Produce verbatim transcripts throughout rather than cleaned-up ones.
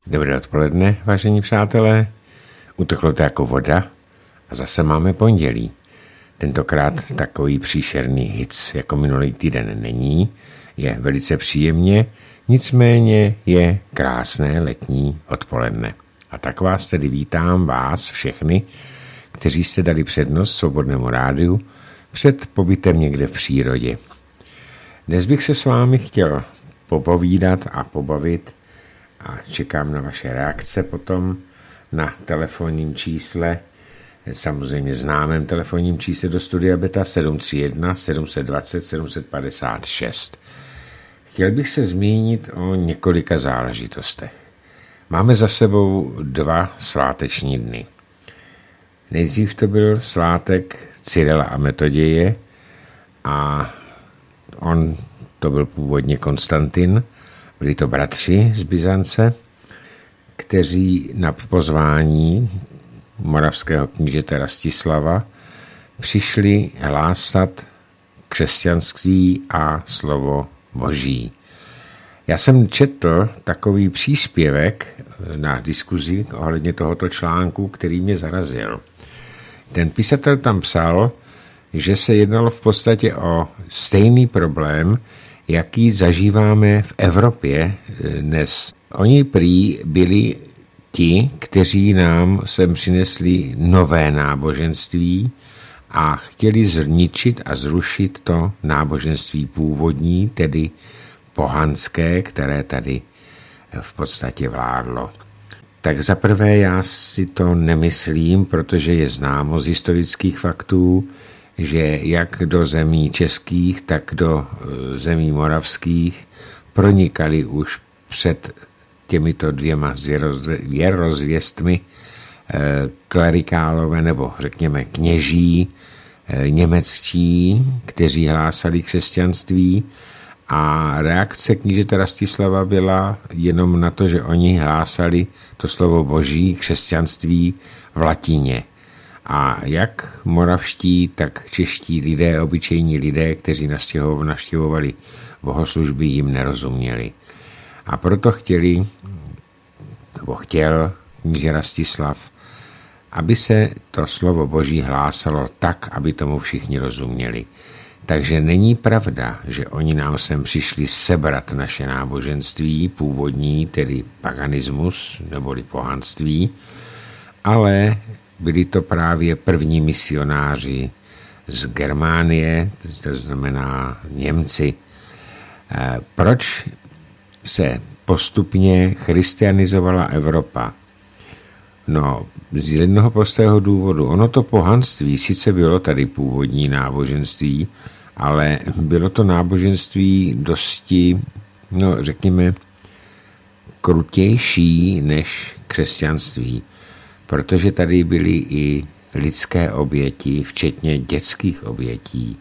Dobré odpoledne, vážení přátelé. Uteklo to jako voda a zase máme pondělí. Tentokrát takový příšerný hic jako minulý týden není, je velice příjemně, nicméně je krásné letní odpoledne. A tak vás tedy vítám, vás všechny, kteří jste dali přednost Svobodnému rádiu před pobytem někde v přírodě. Dnes bych se s vámi chtěl popovídat a pobavit a čekám na vaše reakce potom na telefonním čísle, samozřejmě známém telefonním čísle do studia Beta sedm tři jedna sedm dva nula sedm pět šest. Chtěl bych se zmínit o několika záležitostech. Máme za sebou dva sváteční dny. Nejdřív to byl svátek Cyrila a Metoděje a on to byl původně Konstantin, byli to bratři z Byzance, kteří na pozvání moravského knížete Rastislava přišli hlásat křesťanství a slovo Boží. Já jsem četl takový příspěvek na diskuzi ohledně tohoto článku, který mě zarazil. Ten písatel tam psal, že se jednalo v podstatě o stejný problém, jaký zažíváme v Evropě dnes. Oni prý byli ti, kteří nám sem přinesli nové náboženství a chtěli zničit a zrušit to náboženství původní, tedy pohanské, které tady v podstatě vládlo. Tak zaprvé já si to nemyslím, protože je známo z historických faktů, že jak do zemí českých, tak do zemí moravských pronikali už před těmito dvěma věrozvěstmi klerikálové nebo řekněme kněží němečtí, kteří hlásali křesťanství, a reakce knížete Rastislava byla jenom na to, že oni hlásali to slovo Boží, křesťanství v latině. A jak moravští, tak čeští lidé, obyčejní lidé, kteří navštěvovali bohoslužby, jim nerozuměli. A proto chtěli, nebo chtěl kníže Rastislav, aby se to slovo Boží hlásalo tak, aby tomu všichni rozuměli. Takže není pravda, že oni nám sem přišli sebrat naše náboženství, původní, tedy paganismus, neboli pohanství, ale byli to právě první misionáři z Germánie, to znamená Němci. Proč se postupně christianizovala Evropa? No, z jednoho prostého důvodu. Ono to pohanství sice bylo tady původní náboženství, ale bylo to náboženství dosti, no řekněme, krutější než křesťanství, protože tady byly i lidské oběti, včetně dětských obětí.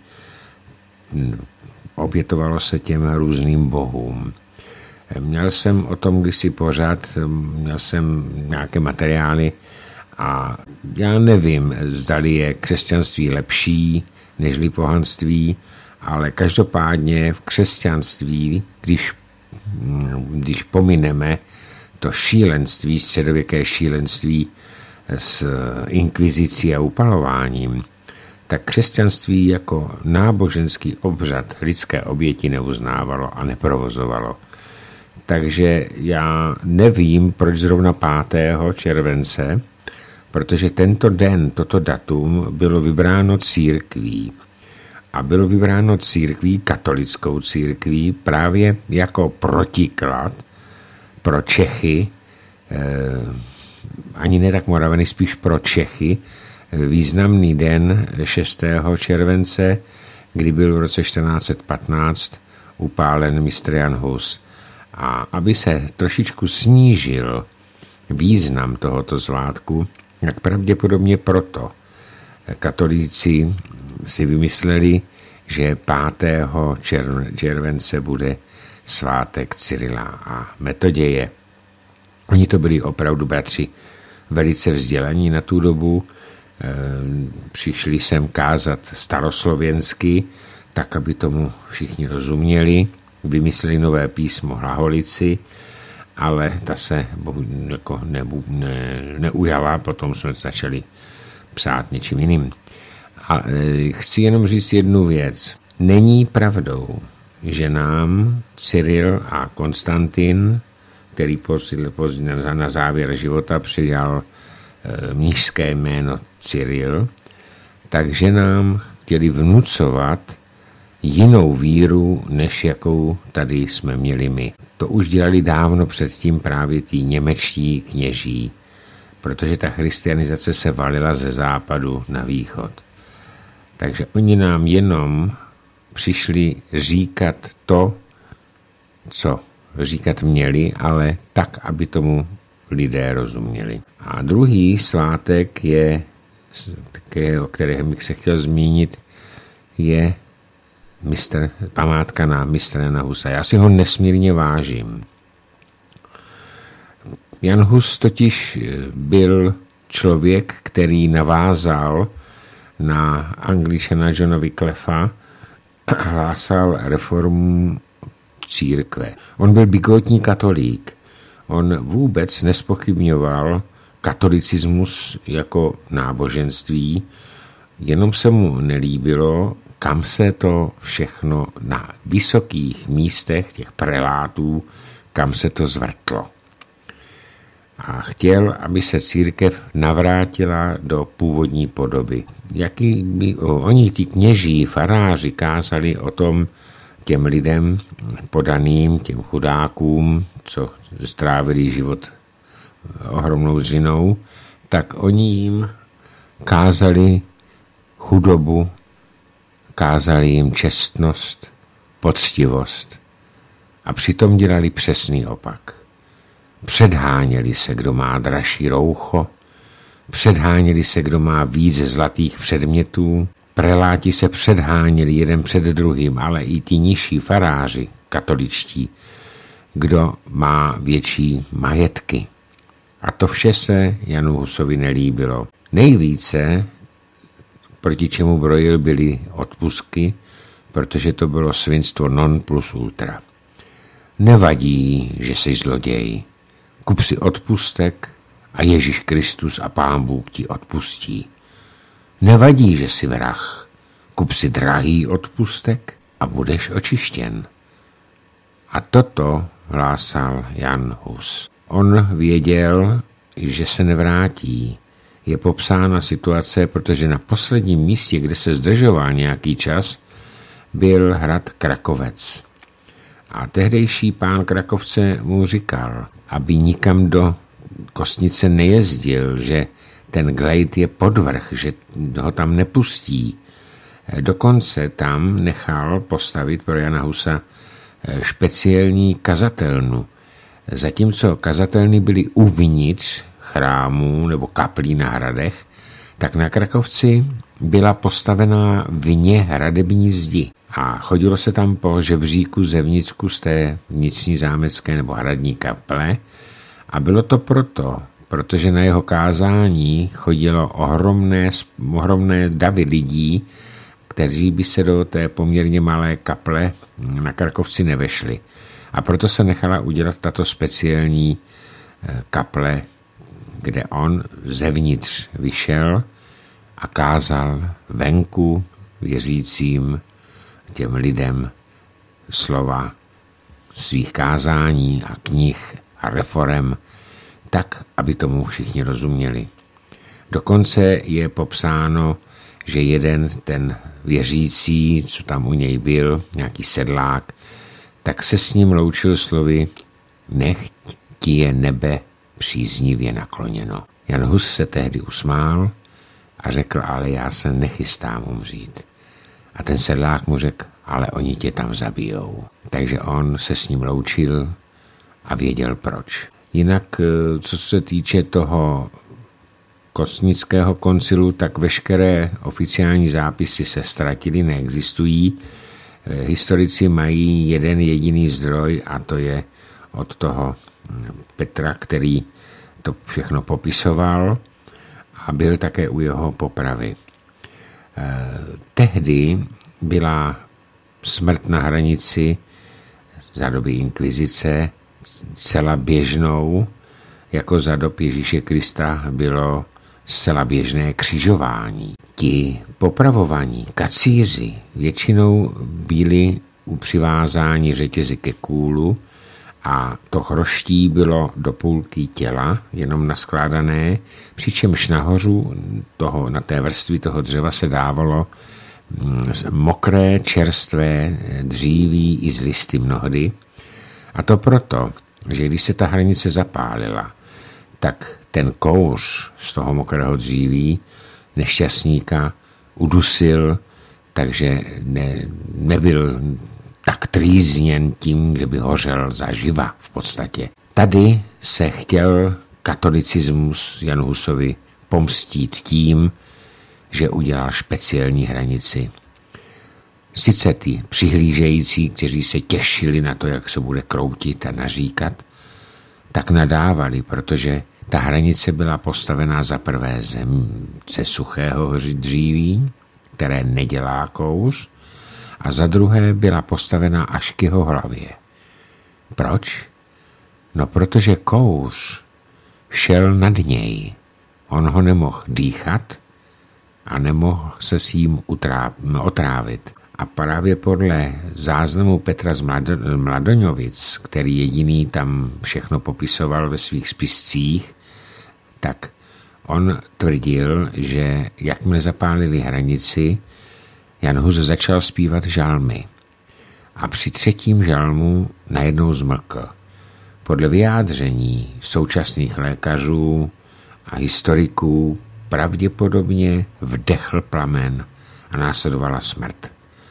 Obětovalo se těm různým bohům. Měl jsem o tom kdysi pořád, měl jsem nějaké materiály a já nevím, zdali je křesťanství lepší nežli pohanství, ale každopádně v křesťanství, když, když pomineme to šílenství, středověké šílenství s inkvizicí a upalováním, tak křesťanství jako náboženský obřad lidské oběti neuznávalo a neprovozovalo. Takže já nevím, proč zrovna pátého července, protože tento den, toto datum bylo vybráno církví. A bylo vybráno církví, katolickou církví, právě jako protiklad pro Čechy, eh, ani ne tak Moravany, spíš pro Čechy, významný den šestého července, kdy byl v roce čtrnáct patnáct upálen mistr Jan Hus. A aby se trošičku snížil význam tohoto svátku, tak pravděpodobně proto katolíci si vymysleli, že pátého července bude svátek Cyrila a Metoděje. Oni to byli opravdu bratři velice vzdělaní na tu dobu, přišli sem kázat staroslověnsky, tak, aby tomu všichni rozuměli, vymysleli nové písmo Hlaholici ale ta se jako ne, ne, neujala, potom jsme začali psát něčím jiným. A chci jenom říct jednu věc. Není pravdou, že nám Cyril a Konstantin, který později na závěr života přijal mnišské jméno Cyril, takže nám chtěli vnucovat jinou víru, než jakou tady jsme měli my. To už dělali dávno předtím právě tí němečtí kněží, protože ta christianizace se valila ze západu na východ. Takže oni nám jenom přišli říkat to, co říkat měli, ale tak, aby tomu lidé rozuměli. A druhý svátek je, také, o kterém bych se chtěl zmínit, je mistr, památka na mistra Jana Husa. Já si ho nesmírně vážím. Jan Hus totiž byl člověk, který navázal na Angličana Johna Wycliffa a hlásal reformu církve. On byl bigotní katolík. On vůbec nespochybňoval katolicismus jako náboženství, jenom se mu nelíbilo, kam se to všechno na vysokých místech těch prelátů, kam se to zvrtlo. A chtěl, aby se církev navrátila do původní podoby. Jaký by, o, oni, ti kněží, faráři, kázali o tom těm lidem podaným, těm chudákům, co strávili život ohromnou dřinou, tak oni jim kázali chudobu, kázali jim čestnost, poctivost a přitom dělali přesný opak. Předháněli se, kdo má dražší roucho, předháněli se, kdo má víc zlatých předmětů, preláti se předháněli jeden před druhým, ale i ti nižší faráři, katoličtí, kdo má větší majetky. A to vše se Janu Husovi nelíbilo. Nejvíce, proti čemu brojil, byly odpustky, protože to bylo svinstvo non plus ultra. Nevadí, že jsi zloděj. Kup si odpustek a Ježíš Kristus a Pán Bůh ti odpustí. Nevadí, že jsi vrah. Kup si drahý odpustek a budeš očištěn. A toto hlásal Jan Hus. On věděl, že se nevrátí. Je popsána situace, protože na posledním místě, kde se zdržoval nějaký čas, byl hrad Krakovec. A tehdejší pán Krakovce mu říkal, aby nikam do Kostnice nejezdil, že ten glejt je podvrh, že ho tam nepustí. Dokonce tam nechal postavit pro Jana Husa speciální kazatelnu. Zatímco kazatelny byly uvnitř chrámů nebo kaplí na hradech, tak na Krakovci byla postavená vně hradební zdi. A chodilo se tam po žebříku zevnitřku z té vnitřní zámecké nebo hradní kaple. A bylo to proto, protože na jeho kázání chodilo ohromné, ohromné davy lidí, kteří by se do té poměrně malé kaple na Krakovci nevešli. A proto se nechala udělat tato speciální kaple, kde on zevnitř vyšel a kázal venku věřícím těm lidem slova svých kázání a knih a reforem, tak, aby tomu všichni rozuměli. Dokonce je popsáno, že jeden ten věřící, co tam u něj byl, nějaký sedlák, tak se s ním loučil slovy: nechť ti je nebe příznivě nakloněno. Jan Hus se tehdy usmál a řekl: ale já se nechystám umřít. A ten sedlák mu řekl: ale oni tě tam zabijou. Takže on se s ním loučil a věděl proč. Jinak, co se týče toho Kostnického koncilu, tak veškeré oficiální zápisy se ztratily, neexistují. Historici mají jeden jediný zdroj a to je od toho Petra, který to všechno popisoval a byl také u jeho popravy. Tehdy byla smrt na hranici za doby inkvizice zcela běžnou, jako za dob Ježíše Krista bylo zcela běžné křižování. Ti popravovaní kacíři většinou byli u přivázání řetězy ke kůlu a to chroští bylo do půlky těla, jenom naskládané, přičemž nahoru toho, na té vrství toho dřeva se dávalo mokré, čerstvé dříví i z listy mnohdy. A to proto, že když se ta hranice zapálila, tak ten kouř z toho mokrého dříví nešťastníka udusil, takže ne, nebyl tak trýzněn tím, že by hořel zaživa v podstatě. Tady se chtěl katolicismus Jan Husovi pomstít tím, že udělal speciální hranici. Sice ty přihlížející, kteří se těšili na to, jak se bude kroutit a naříkat, tak nadávali, protože ta hranice byla postavená za prvé ze suchého dříví, které nedělá kouř, a za druhé byla postavená až k jeho hlavě. Proč? No protože kouř šel nad něj. On ho nemohl dýchat a nemohl se s ním otrávit. A právě podle záznamu Petra z Mladoňovic, který jediný tam všechno popisoval ve svých spiscích, tak on tvrdil, že jakmile zapálili hranici, Jan Hus začal zpívat žalmy. A při třetím žalmu najednou zmlkl. Podle vyjádření současných lékařů a historiků pravděpodobně vdechl plamen a následovala smrt.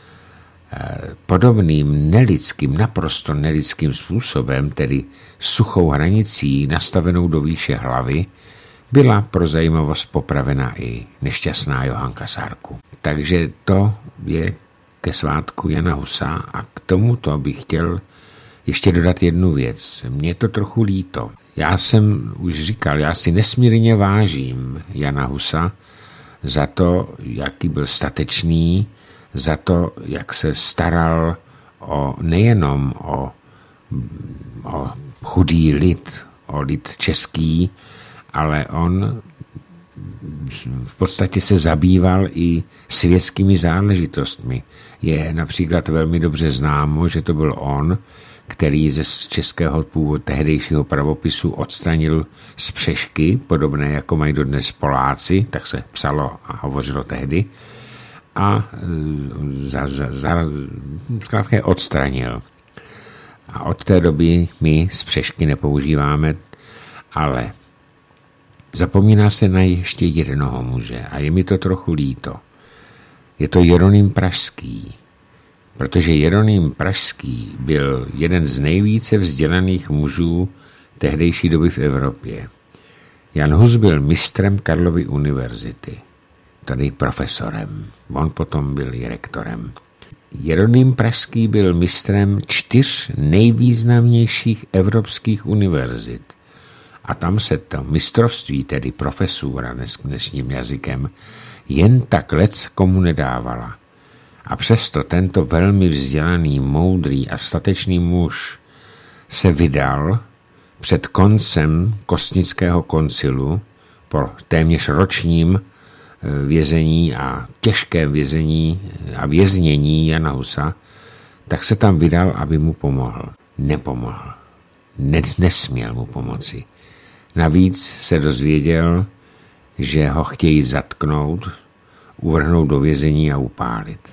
Podobným nelidským, naprosto nelidským způsobem, tedy suchou hranicí nastavenou do výše hlavy, byla pro zajímavost popravena i nešťastná Johanka Sárku. Takže to je ke svátku Jana Husa a k tomuto bych chtěl ještě dodat jednu věc. Mně je to trochu líto. Já jsem už říkal, já si nesmírně vážím Jana Husa za to, jaký byl statečný, za to, jak se staral o, nejenom o, o chudý lid, o lid český, ale on v podstatě se zabýval i světskými záležitostmi. Je například velmi dobře známo, že to byl on, který ze českého původu tehdejšího pravopisu odstranil spřešky, podobné jako mají dodnes Poláci, tak se psalo a hovořilo tehdy, a za, za, za, zkrátka je odstranil. A od té doby my spřešky nepoužíváme, ale zapomíná se na ještě jednoho muže a je mi to trochu líto. Je to Jeroným Pražský, protože Jeroným Pražský byl jeden z nejvíce vzdělaných mužů tehdejší doby v Evropě. Jan Hus byl mistrem Karlovy univerzity, tady profesorem, on potom byl i rektorem. Jeroným Pražský byl mistrem čtyř nejvýznamnějších evropských univerzit. A tam se to mistrovství, tedy profesura dnešním jazykem, jen tak lec komu nedávala. A přesto tento velmi vzdělaný, moudrý a statečný muž se vydal před koncem Kostnického koncilu po téměř ročním vězení a těžkém vězení a věznění Jana Husa, tak se tam vydal, aby mu pomohl. Nepomohl. Nesměl mu pomoci. Navíc se dozvěděl, že ho chtějí zatknout, uvrhnout do vězení a upálit.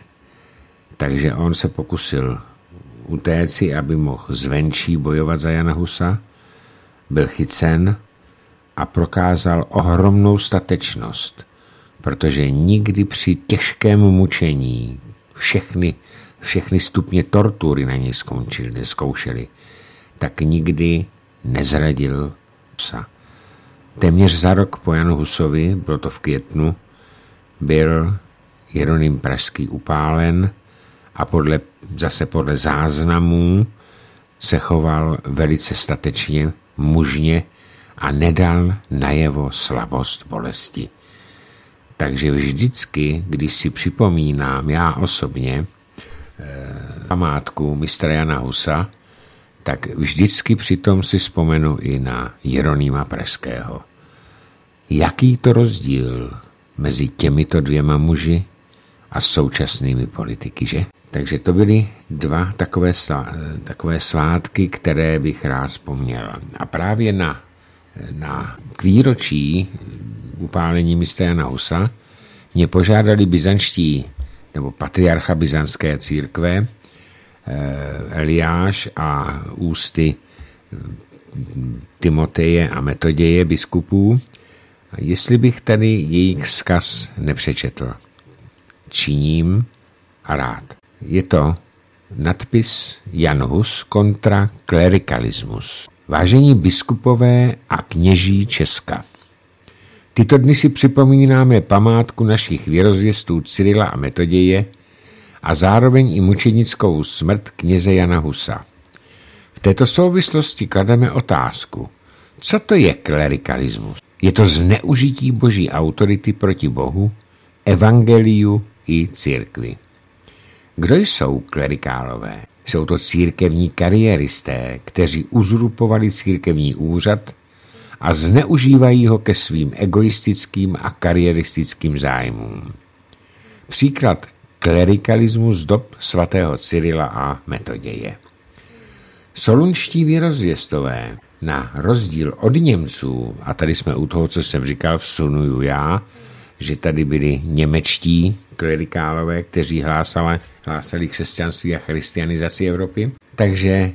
Takže on se pokusil utéci, aby mohl zvenčí bojovat za Jana Husa, byl chycen a prokázal ohromnou statečnost, protože nikdy při těžkém mučení všechny, všechny stupně tortury na něj skončili, zkoušeli, tak nikdy nezradil psa. Téměř za rok po Janu Husovi, bylo to v květnu, byl Jeroným Pražský upálen a podle, zase podle záznamů se choval velice statečně, mužně a nedal najevo slabost bolesti. Takže vždycky, když si připomínám já osobně eh, památku mistra Jana Husa, tak vždycky přitom si vzpomenu i na Jeronýma Pražského. Jaký to rozdíl mezi těmito dvěma muži a současnými politiky, že? Takže to byly dva takové, takové svátky, které bych rád vzpomněl. A právě na, na k výročí upálení mistra Jana Husa mě požádali byzantští nebo patriarcha byzantské církve Eliáš a ústy Timoteje a Metoděje biskupů, jestli bych tady jejich vzkaz nepřečetl. Činím a rád. Je to nadpis Jan Hus kontra klerikalismus. Vážení biskupové a kněží Česka. Tyto dny si připomínáme památku našich věrozvěstů Cyrila a Metoděje a zároveň i mučenickou smrt kněze Jana Husa. V této souvislosti klademe otázku, co to je klerikalismus? Je to zneužití boží autority proti Bohu, evangeliu i církvi. Kdo jsou klerikálové? Jsou to církevní kariéristé, kteří uzurpovali církevní úřad a zneužívají ho ke svým egoistickým a kariéristickým zájmům. Příklad klerikalismu z dob svatého Cyrila a Metoděje. Solunští věrozvěstové, na rozdíl od Němců, a tady jsme u toho, co jsem říkal, vsunuju já, že tady byli němečtí klerikálové, kteří hlásali, hlásali křesťanství a christianizaci Evropy. Takže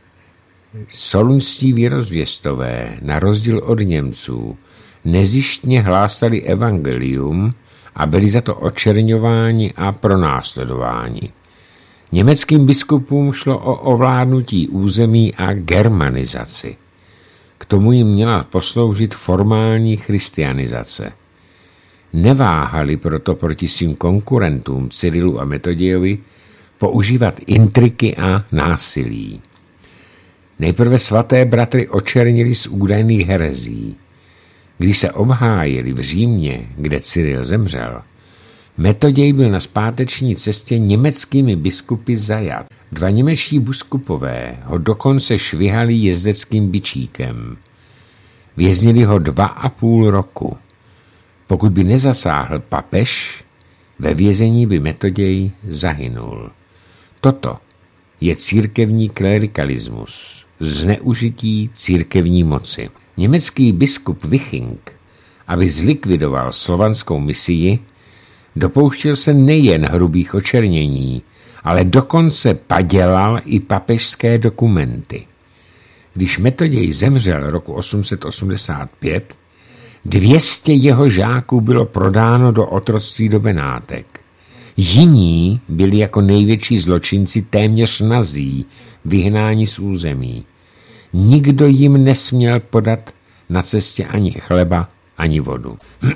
solunští věrozvěstové, na rozdíl od Němců, nezištně hlásali evangelium a byli za to očerňováni a pronásledováni. Německým biskupům šlo o ovládnutí území a germanizaci. K tomu jim měla posloužit formální christianizace. Neváhali proto proti svým konkurentům Cyrilu a Metodějovi používat intriky a násilí. Nejprve svaté bratry očernili z údajných herezí. Když se obhájili v Římě, kde Cyril zemřel, Metoděj byl na zpáteční cestě německými biskupy zajat. Dva němečtí biskupové ho dokonce švihali jezdeckým bičíkem. Věznili ho dva a půl roku. Pokud by nezasáhl papež, ve vězení by Metoděj zahynul. Toto je církevní klerikalismus, zneužití církevní moci. Německý biskup Wiching, aby zlikvidoval slovanskou misii, dopouštěl se nejen hrubých očernění, ale dokonce padělal i papežské dokumenty. Když Metoděj zemřel roku osm set osmdesát pět, dvě stě jeho žáků bylo prodáno do otroctví do Benátek. Jiní byli jako největší zločinci téměř nazí, vyhnáni z území. Nikdo jim nesměl podat na cestě ani chleba, ani vodu.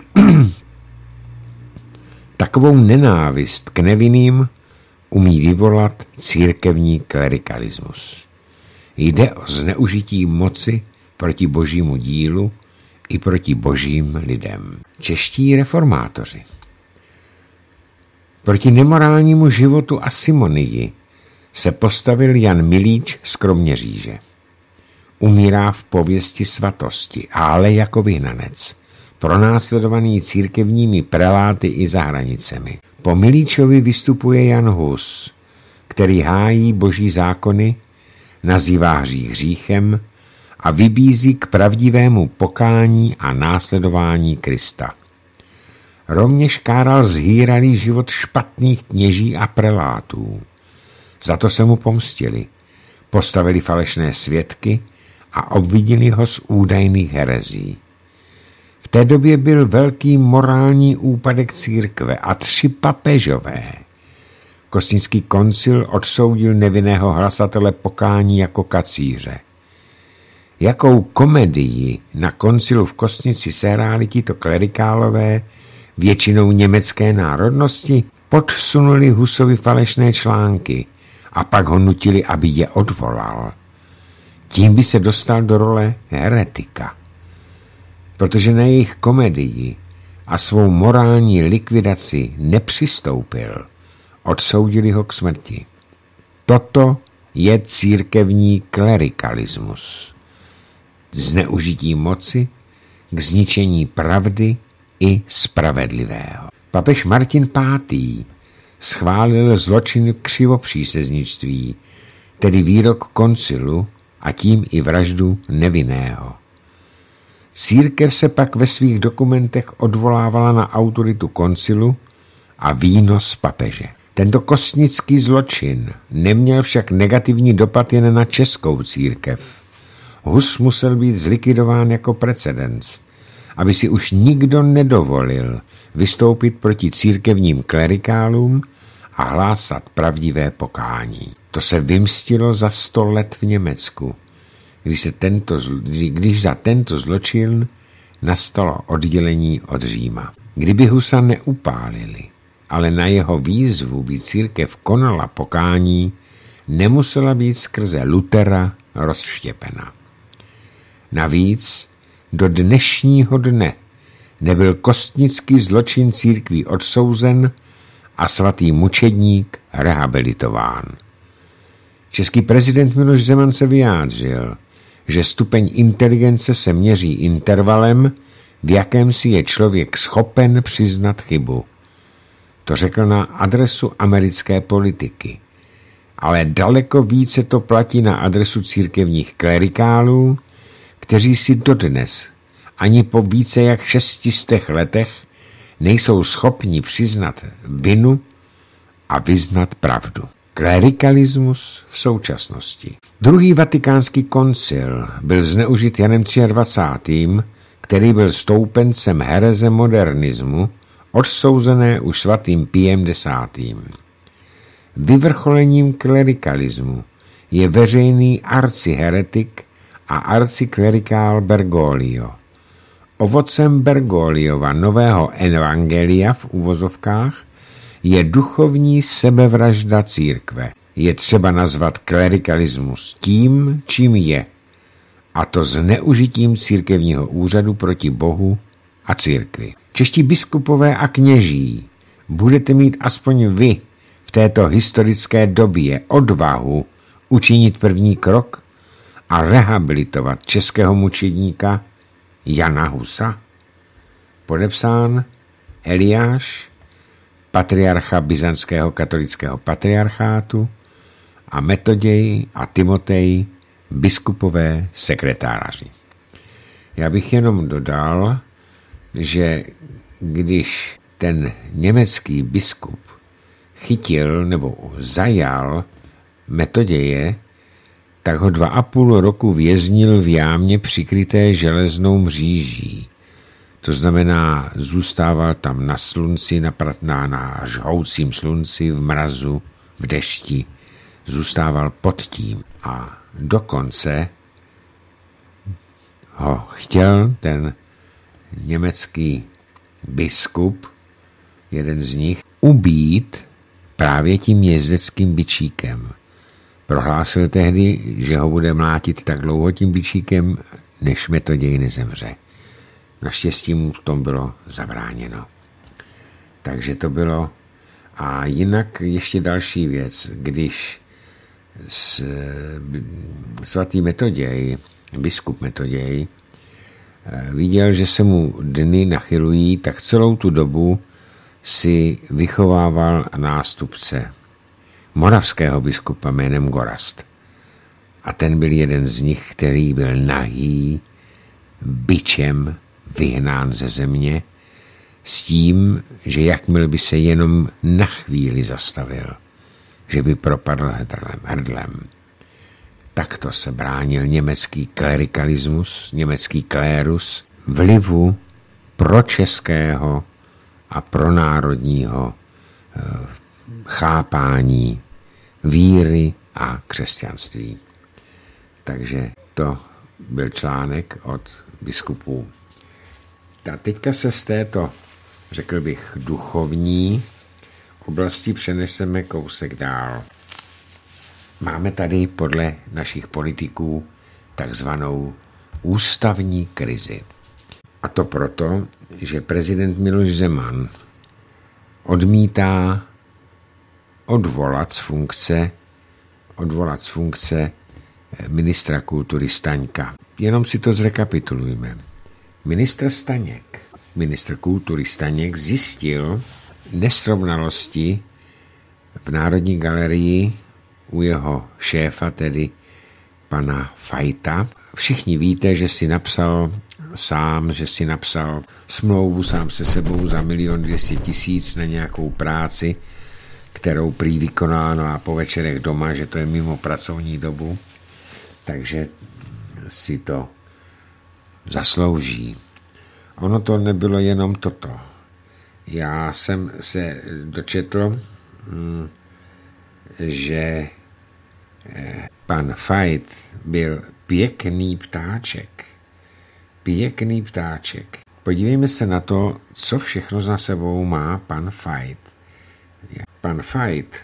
Takovou nenávist k nevinným umí vyvolat církevní klerikalismus. Jde o zneužití moci proti božímu dílu i proti božím lidem. Čeští reformátoři. Proti nemorálnímu životu a simonii se postavil Jan Milíč z Kroměříže. Umírá v pověsti svatosti, ale jako vyhnanec, pronásledovaný církevními preláty i za hranicemi. Po Milíčovi vystupuje Jan Hus, který hájí boží zákony, nazývá hřích hříchem a vybízí k pravdivému pokání a následování Krista. Rovněž káral zhýralý život špatných kněží a prelátů. Za to se mu pomstili, postavili falešné svědky a obvinili ho z údajných herezí. V té době byl velký morální úpadek církve a tři papežové. Kostnický koncil odsoudil nevinného hlasatele pokání jako kacíře. Jakou komedii na koncilu v Kostnici sehráli tito klerikálové, většinou německé národnosti, podsunuli Husovi falešné články a pak ho nutili, aby je odvolal. Tím by se dostal do role heretika. Protože na jejich komedii a svou morální likvidaci nepřistoupil, odsoudili ho k smrti. Toto je církevní klerikalismus. Zneužití moci k zničení pravdy i spravedlivého. Papež Martin pátý. schválil zločin křivopříseznictví, tedy výrok koncilu a tím i vraždu nevinného. Církev se pak ve svých dokumentech odvolávala na autoritu koncilu a výnos papeže. Tento kostnický zločin neměl však negativní dopad jen na českou církev. Hus musel být zlikvidován jako precedens, aby si už nikdo nedovolil vystoupit proti církevním klerikálům a hlásat pravdivé pokání. To se vymstilo za sto let v Německu, když, se tento, když za tento zločin nastalo oddělení od Říma. Kdyby Husa neupálili, ale na jeho výzvu by církev konala pokání, nemusela být skrze Lutera rozštěpena. Navíc do dnešního dne nebyl kostnický zločin církví odsouzen a svatý mučedník rehabilitován. Český prezident Miloš Zeman se vyjádřil, že stupeň inteligence se měří intervalem, v jakém si je člověk schopen přiznat chybu. To řekl na adresu americké politiky. Ale daleko více to platí na adresu církevních klerikálů, kteří si dodnes, ani po více jak šestistech letech, nejsou schopni přiznat vinu a vyznat pravdu. Klerikalismus v současnosti. Druhý vatikánský koncil byl zneužit Janem dvacátým třetím, který byl stoupencem hereze modernismu, odsouzené už svatým Piem desátým. Vyvrcholením klerikalismu je veřejný arciheretik a arciklerikál Bergoglio. Ovocem Bergogliova nového evangelia v uvozovkách je duchovní sebevražda církve. Je třeba nazvat klerikalismus tím, čím je, a to zneužitím církevního úřadu proti Bohu a církvi. Čeští biskupové a kněží, budete mít aspoň vy v této historické době odvahu učinit první krok a rehabilitovat českého mučedníka Jana Husa? Podepsán Eliáš, patriarcha byzantského katolického patriarchátu, a Metoděj a Timotej, biskupové sekretáři. Já bych jenom dodal, že když ten německý biskup chytil nebo zajal Metoděje, tak ho dva a půl roku věznil v jámě přikryté železnou mříží. To znamená, zůstával tam na slunci, na, na, na žhoucím slunci, v mrazu, v dešti. Zůstával pod tím a dokonce ho chtěl ten německý biskup, jeden z nich, ubít právě tím jezdeckým bičíkem. Prohlásil tehdy, že ho bude mlátit tak dlouho tím bičíkem, než Metoděj nezemře. Naštěstí mu v tom bylo zabráněno. Takže to bylo. A jinak ještě další věc, když s, svatý Metoděj, biskup Metoděj, viděl, že se mu dny nachylují, tak celou tu dobu si vychovával nástupce moravského biskupa jménem Gorast. A ten byl jeden z nich, který byl nahý, bičem vyhnán ze země, s tím, že jakmile by se jenom na chvíli zastavil, že by propadl hrdlem. hrdlem. Takto se bránil německý klerikalismus, německý klérus, vlivu pročeského a pronárodního chápání víry a křesťanství. Takže to byl článek od biskupů. A teďka se z této, řekl bych, duchovní oblasti přeneseme kousek dál. Máme tady podle našich politiků takzvanou ústavní krizi. A to proto, že prezident Miloš Zeman odmítá odvolat z funkce odvolat z funkce ministra kultury Staňka. Jenom si to zrekapitulujme. Ministr Staněk, ministr kultury Staněk zjistil nesrovnalosti v Národní galerii u jeho šéfa, tedy pana Fajta. Všichni víte, že si napsal sám, že si napsal smlouvu sám se sebou za milion dvěstě tisíc na nějakou práci, kterou prý vykonáno a po večerech doma, že to je mimo pracovní dobu, takže si to zaslouží. Ono to nebylo jenom toto. Já jsem se dočetl, že pan Fajt byl pěkný ptáček. Pěkný ptáček. Podívejme se na to, co všechno za sebou má pan Fajt. Pan Fajt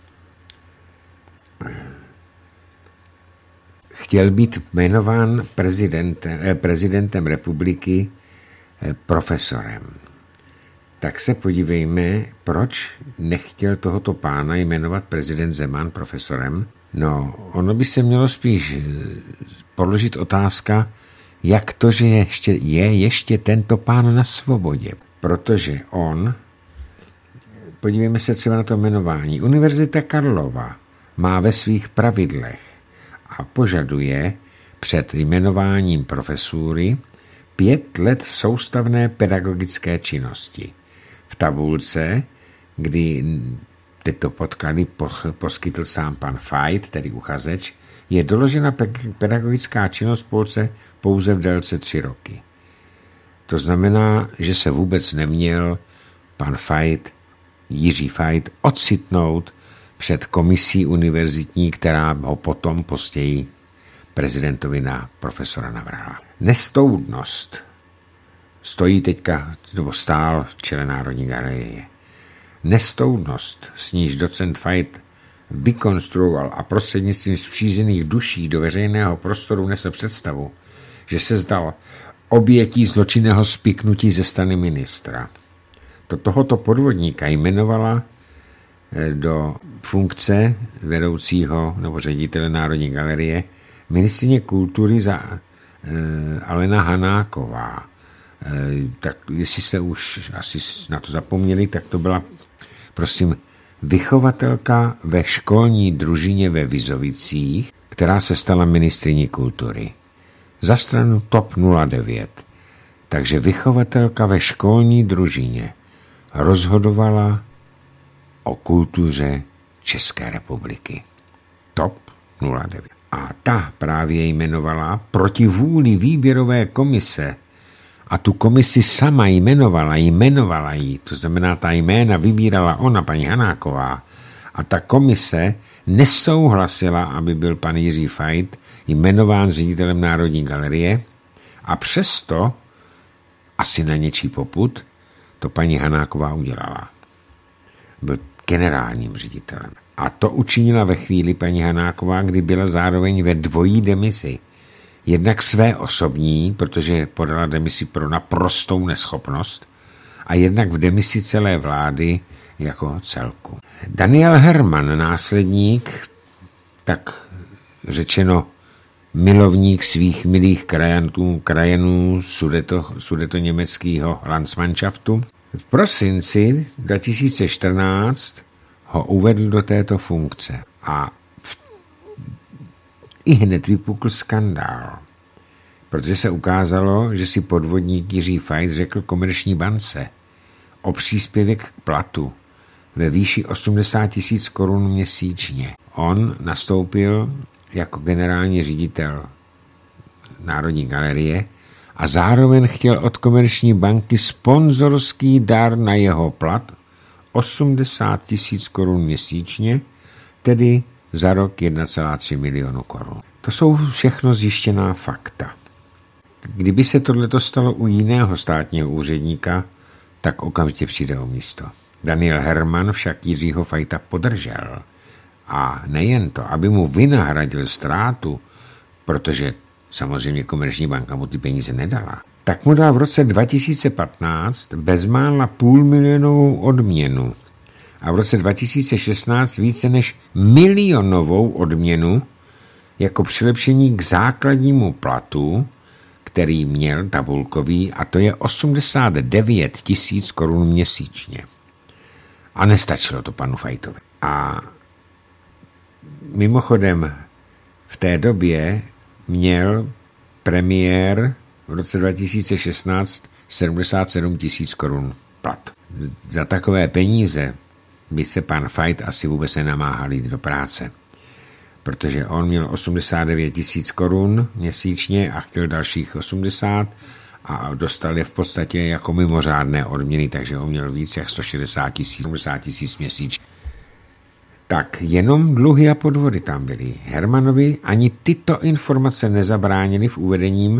chtěl být jmenován prezidentem, eh, prezidentem republiky eh, profesorem. Tak se podívejme, proč nechtěl tohoto pána jmenovat prezident Zeman profesorem. No, ono by se mělo spíš položit otázka, jak to, že ještě, je ještě tento pán na svobodě. Protože on, podívejme se třeba na to jmenování, Univerzita Karlova má ve svých pravidlech a požaduje před jmenováním profesury pět let soustavné pedagogické činnosti. V tabulce, kdy tyto podklady poskytl sám pan Fajt, tedy uchazeč, je doložena pedagogická činnost v Polce pouze v délce tři roky. To znamená, že se vůbec neměl pan Fajt, Jiří Fajt, ocitnout před komisí univerzitní, která ho potom později prezidentovi na profesora navrhla. Nestoudnost stojí teďka, nebo stál v čele Národní galerie. Nestoudnost, s níž docent Fajt vykonstruoval a prostřednictvím spřízených duší do veřejného prostoru nese představu, že se zdal obětí zločinného spiknutí ze strany ministra. To tohoto podvodníka jmenovala do funkce vedoucího nebo ředitele Národní galerie ministryně kultury za e, Alena Hanáková. E, tak jestli jste už asi na to zapomněli, tak to byla, prosím, vychovatelka ve školní družině ve Vizovicích, která se stala ministryní kultury. Za stranu T O P nula devět. Takže vychovatelka ve školní družině rozhodovala o kultuře České republiky. T O P nula devět. A ta právě jmenovala proti vůli výběrové komise a tu komisi sama jmenovala, jmenovala jí, to znamená, ta jména vybírala ona, paní Hanáková, a ta komise nesouhlasila, aby byl pan Jiří Fajt jmenován ředitelem Národní galerie a přesto, asi na něčí popud, to paní Hanáková udělala. Byl generálním ředitelem. A to učinila ve chvíli paní Hanáková, kdy byla zároveň ve dvojí demisi. Jednak své osobní, protože podala demisi pro naprostou neschopnost, a jednak v demisi celé vlády jako celku. Daniel Herman, následník, tak řečeno milovník svých milých krajanů, krajanů sudeto, sudetoněmeckého Landsmannschaftu, v prosinci dva tisíce čtrnáct ho uvedl do této funkce a v, i hned vypukl skandál, protože se ukázalo, že si podvodník Jiří Fajt řekl Komerční bance o příspěvek k platu ve výši osmdesát tisíc korun měsíčně. On nastoupil jako generální ředitel Národní galerie a zároveň chtěl od Komerční banky sponzorský dar na jeho plat osmdesát tisíc korun měsíčně, tedy za rok jedna celá tři milionu korun. To jsou všechno zjištěná fakta. Kdyby se tohleto stalo u jiného státního úředníka, tak okamžitě přijde o místo. Daniel Herman však Jiřího Fajta podržel. A nejen to, aby mu vynahradil ztrátu, protože samozřejmě Komerční banka mu ty peníze nedala, tak mu dal v roce dva tisíce patnáct bezmála půl milionovou odměnu. a v roce dva tisíce šestnáct více než milionovou odměnu jako přilepšení k základnímu platu, který měl tabulkový, a to je osmdesát devět tisíc korun měsíčně. A nestačilo to panu Fajtovi. A mimochodem v té době měl premiér v roce dva tisíce šestnáct sedmdesát sedm tisíc korun plat. Za takové peníze by se pan Fajt asi vůbec nenamáhal jít do práce, protože on měl osmdesát devět tisíc korun měsíčně a chtěl dalších osmdesát a dostal je v podstatě jako mimořádné odměny, takže on měl víc jak sto šedesát tisíc, osmdesát tisíc měsíčně. Tak jenom dluhy a podvody tam byly. Hermanovi ani tyto informace nezabránily v uvedením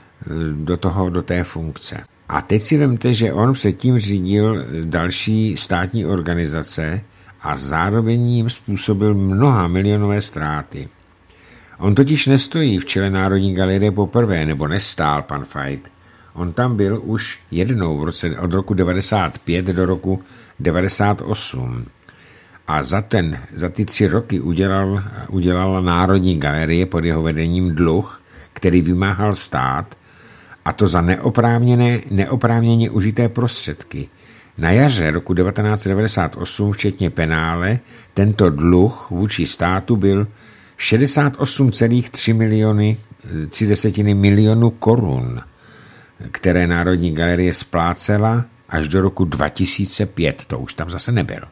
do toho, do té funkce. A teď si vemte, že on předtím řídil další státní organizace a zároveň jim způsobil mnoha milionové ztráty. On totiž nestojí v čele Národní galerie poprvé, nebo nestál pan Fajt. On tam byl už jednou v roce od roku devadesát pět do roku devadesát osm. A za, ten, za ty tři roky udělal, udělala Národní galerie pod jeho vedením dluh, který vymáhal stát, a to za neoprávněné, neoprávněně užité prostředky. Na jaře roku devatenáct set devadesát osm, včetně penále, tento dluh vůči státu byl šedesát osm celá tři miliony, tři desetiny milionu korun, které Národní galerie splácela až do roku dva tisíce pět. To už tam zase nebyl.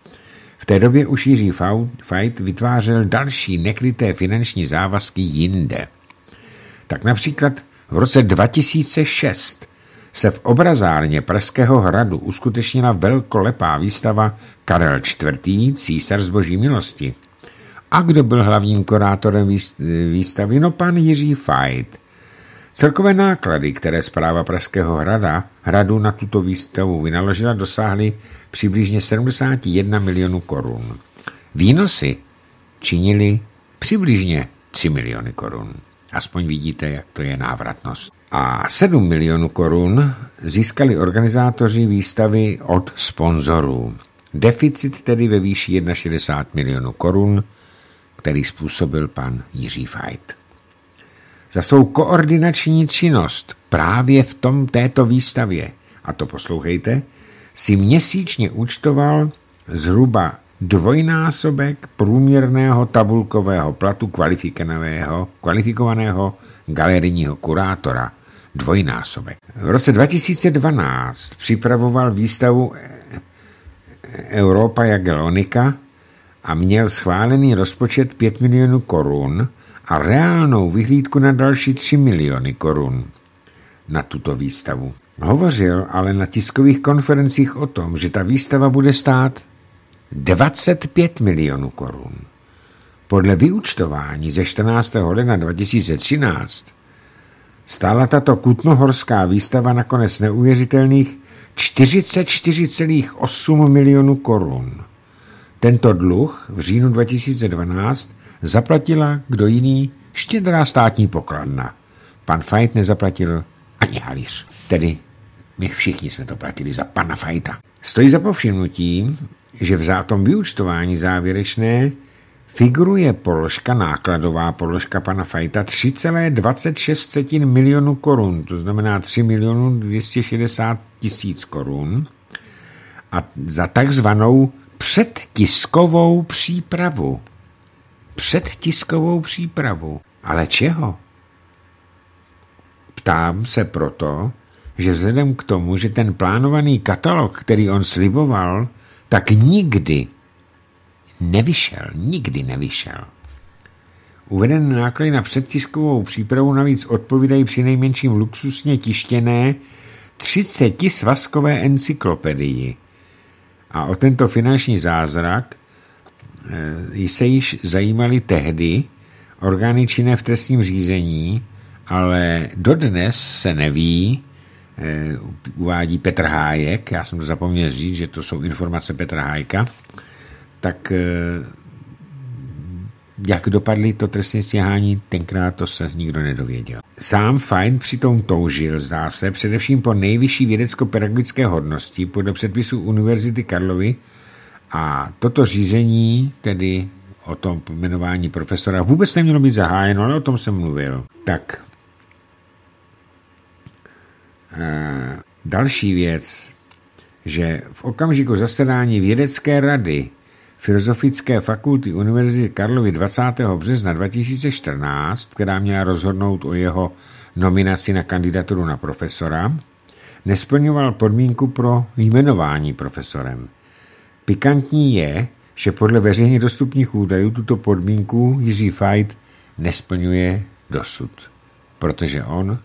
V té době už Jiří Fajt vytvářel další nekryté finanční závazky jinde. Tak například v roce dva tisíce šest se v obrazárně Pražského hradu uskutečnila velkolepá výstava Karel čtvrtý. Císař z boží milosti. A kdo byl hlavním kurátorem výstavy? No pan Jiří Fajt. Celkové náklady, které správa Pražského hrada, hradu na tuto výstavu vynaložila, dosáhly přibližně sedmdesát jedna milionů korun. Výnosy činily přibližně tři miliony korun. Aspoň vidíte, jak to je návratnost. A sedm milionů korun získali organizátoři výstavy od sponzorů. Deficit tedy ve výši šedesát jedna milionů korun, který způsobil pan Jiří Fajt. Za svou koordinační činnost právě v tom této výstavě, a to poslouchejte, si měsíčně účtoval zhruba dvojnásobek průměrného tabulkového platu kvalifikovaného, kvalifikovaného galerijního kurátora. Dvojnásobek. V roce dva tisíce dvanáct připravoval výstavu Europa Jagellonica a měl schválený rozpočet pět milionů korun a reálnou vyhlídku na další tři miliony korun na tuto výstavu. Hovořil ale na tiskových konferencích o tom, že ta výstava bude stát dvacet pět milionů korun. Podle vyúčtování ze čtrnáctého ledna dva tisíce třináct stála tato kutnohorská výstava nakonec neuvěřitelných čtyřicet čtyři celá osm milionů korun. Tento dluh v říjnu dva tisíce dvanáct zaplatila kdo jiný? Štědrá státní pokladna. Pan Fajt nezaplatil ani halíř. Tedy my všichni jsme to platili za pana Fajta. Stojí za povšimnutí, že v tom vyúčtování závěrečné figuruje položka, nákladová položka pana Fajta tři celá dvacet šest milionů korun, to znamená tři miliony dvě stě šedesát tisíc korun, a za takzvanou předtiskovou přípravu. Předtiskovou přípravu. Ale čeho? Ptám se proto, že vzhledem k tomu, že ten plánovaný katalog, který on sliboval, tak nikdy nevyšel. Nikdy nevyšel. Uvedené náklady na předtiskovou přípravu navíc odpovídají přinejmenším luxusně tištěné třicetisvazkové encyklopedii. A o tento finanční zázrak e, se již zajímali tehdy orgány činné v trestním řízení, ale dodnes se neví, e, uvádí Petr Hájek, já jsem to zapomněl říct, že to jsou informace Petra Hájka, tak e, jak dopadly to trestní stíhání, tenkrát to se nikdo nedověděl. Sám Fajt přitom toužil, zdá se, především po nejvyšší vědecko-pedagogické hodnosti podle předpisů Univerzity Karlovy A toto řízení, tedy o tom jmenování profesora, vůbec nemělo být zahájeno, ale o tom jsem mluvil. Tak, e, další věc, že v okamžiku zasedání vědecké rady Filozofické fakulty Univerzity Karlovy dvacátého března dva tisíce čtrnáct, která měla rozhodnout o jeho nominaci na kandidaturu na profesora, nesplňoval podmínku pro jmenování profesorem. Pikantní je, že podle veřejně dostupných údajů tuto podmínku Jiří Fajt nesplňuje dosud, protože on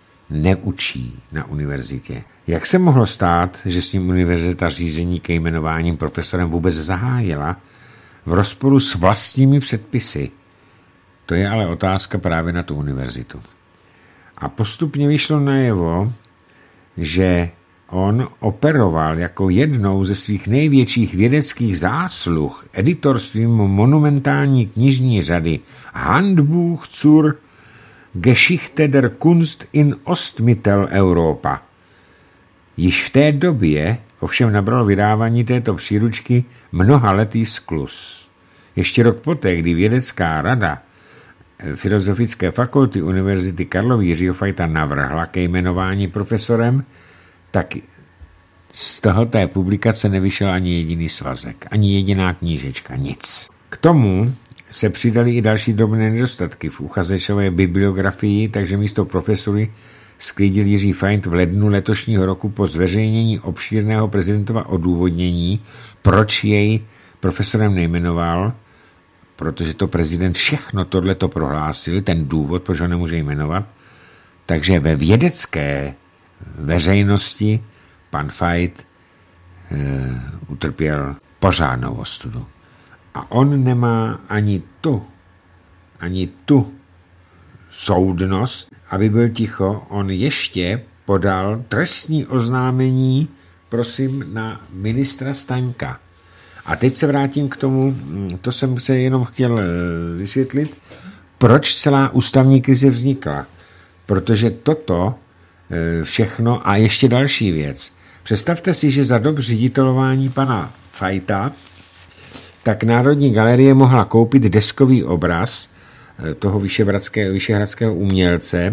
neučí na univerzitě. Jak se mohlo stát, že s ním univerzita řízení ke jmenováním profesorem vůbec zahájila v rozporu s vlastními předpisy? To je ale otázka právě na tu univerzitu. A postupně vyšlo najevo, že on operoval jako jednou ze svých největších vědeckých zásluh editorstvím monumentální knižní řady Handbuch zur Geschichte der Kunst in Ostmitteleuropa. Již v té době ovšem nabralo vydávání této příručky mnohaletý skluz. Ještě rok poté, kdy vědecká rada Filozofické fakulty Univerzity Karlovy Jiřího Fajta navrhla ke jmenování profesorem, tak z toho té publikace nevyšel ani jediný svazek, ani jediná knížečka, nic. K tomu se přidali i další drobné nedostatky v uchazečové bibliografii, takže místo profesory sklidil Jiří Fajt v lednu letošního roku po zveřejnění obšírného prezidentova odůvodnění, proč jej profesorem nejmenoval, protože to prezident všechno tohleto prohlásil, ten důvod, proč ho nemůže jmenovat, takže ve vědecké veřejnosti pan Fajt e, utrpěl pořádnou ostudu. A on nemá ani tu, ani tu soudnost, aby byl ticho. On ještě podal trestní oznámení, prosím, na ministra Staňka. A teď se vrátím k tomu, to jsem se jenom chtěl vysvětlit, proč celá ústavní krize vznikla. Protože toto všechno a ještě další věc. Představte si, že za dob ředitelování pana Fajta tak Národní galerie mohla koupit deskový obraz toho vyšehradského umělce,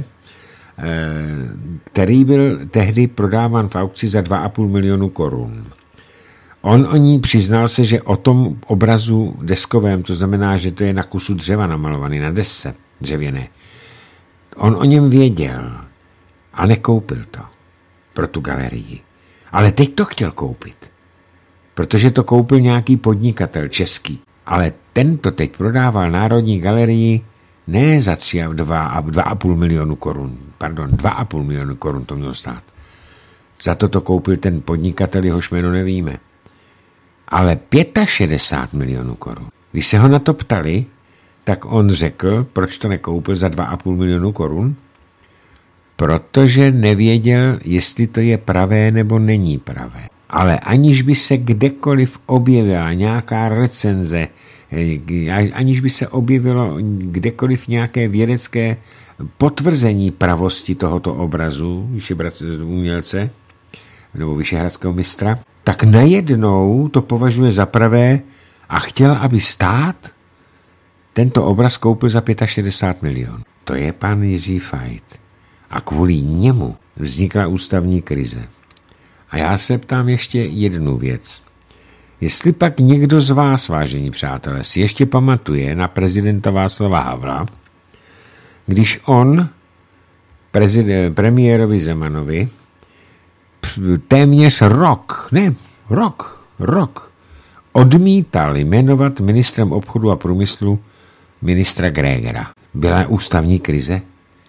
který byl tehdy prodáván v aukci za dva a půl milionu korun. On o ní přiznal se, že o tom obrazu deskovém, to znamená, že to je na kusu dřeva namalovaný, na desce dřevěné, on o něm věděl a nekoupil to pro tu galerii. Ale teď to chtěl koupit, protože to koupil nějaký podnikatel český. Ale tento teď prodával Národní galerii ne za tři a dva a půl milionu korun, pardon, dva a půl milionu korun to mělo stát. Za to to koupil ten podnikatel, jehož jméno nevíme. Ale šedesát pět milionů korun. Když se ho na to ptali, tak on řekl, proč to nekoupil za dva a půl milionu korun? Protože nevěděl, jestli to je pravé nebo není pravé. Ale aniž by se kdekoliv objevila nějaká recenze, aniž by se objevilo kdekoliv nějaké vědecké potvrzení pravosti tohoto obrazu umělce nebo vyšehradského mistra, tak najednou to považuje za pravé a chtěl, aby stát tento obraz koupil za šedesát pět milionů. To je pan Jiří Fajt. A kvůli němu vznikla ústavní krize. A já se ptám ještě jednu věc. Jestli pak někdo z vás, vážení přátelé, si ještě pamatuje na prezidenta Václava Havla, když on prezident, premiérovi Zemanovi téměř rok, ne, rok, rok, odmítal jmenovat ministrem obchodu a průmyslu ministra Grégera. Byla ústavní krize?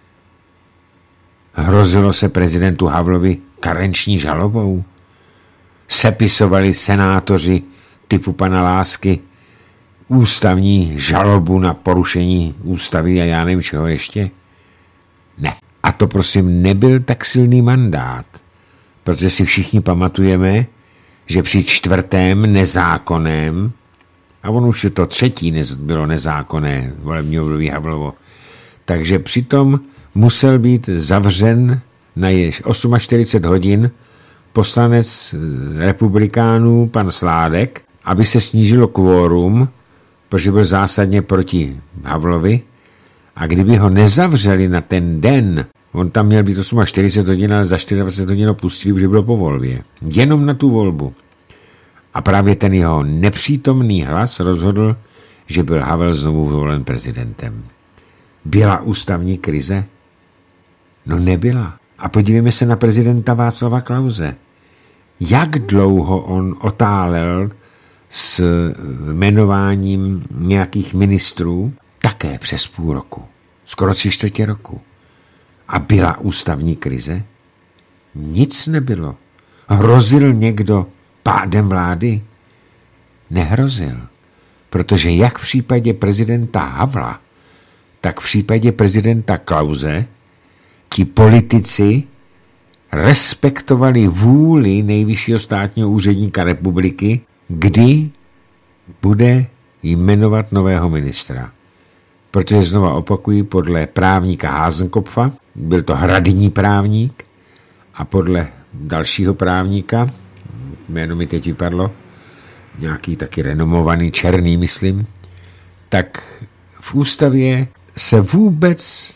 Hrozilo se prezidentu Havlovi karenční žalobou? Sepisovali senátoři typu pana Lásky ústavní žalobu na porušení ústavy a já nevím čeho ještě? Ne. A to prosím nebyl tak silný mandát, protože si všichni pamatujeme, že při čtvrtém nezákonném, a on už to třetí bylo nezákonné volební období Havlovo, takže přitom musel být zavřen na čtyřicet osm hodin poslanec republikánů pan Sládek aby se snížilo kvórum, protože byl zásadně proti Havlovi, a kdyby ho nezavřeli na ten den, on tam měl být čtyřicet osm hodin, ale za dvacet čtyři hodin ho pustili, protože bylo po volbě. Jenom na tu volbu. A právě ten jeho nepřítomný hlas rozhodl, že byl Havel znovu zvolen prezidentem. Byla ústavní krize? No nebyla. A podívejme se na prezidenta Václava Klause. Jak dlouho on otálel s jmenováním nějakých ministrů? Také přes půl roku. Skoro tři čtvrtě roku. A byla ústavní krize? Nic nebylo. Hrozil někdo pádem vlády? Nehrozil. Protože jak v případě prezidenta Havla, tak v případě prezidenta Klause ti politici respektovali vůli nejvyššího státního úředníka republiky, kdy bude jmenovat nového ministra. Protože znova opakuji, podle právníka Hasenkopfa, byl to hradní právník, a podle dalšího právníka, jméno mi teď vypadlo, nějaký taky renomovaný černý, myslím, tak v ústavě se vůbec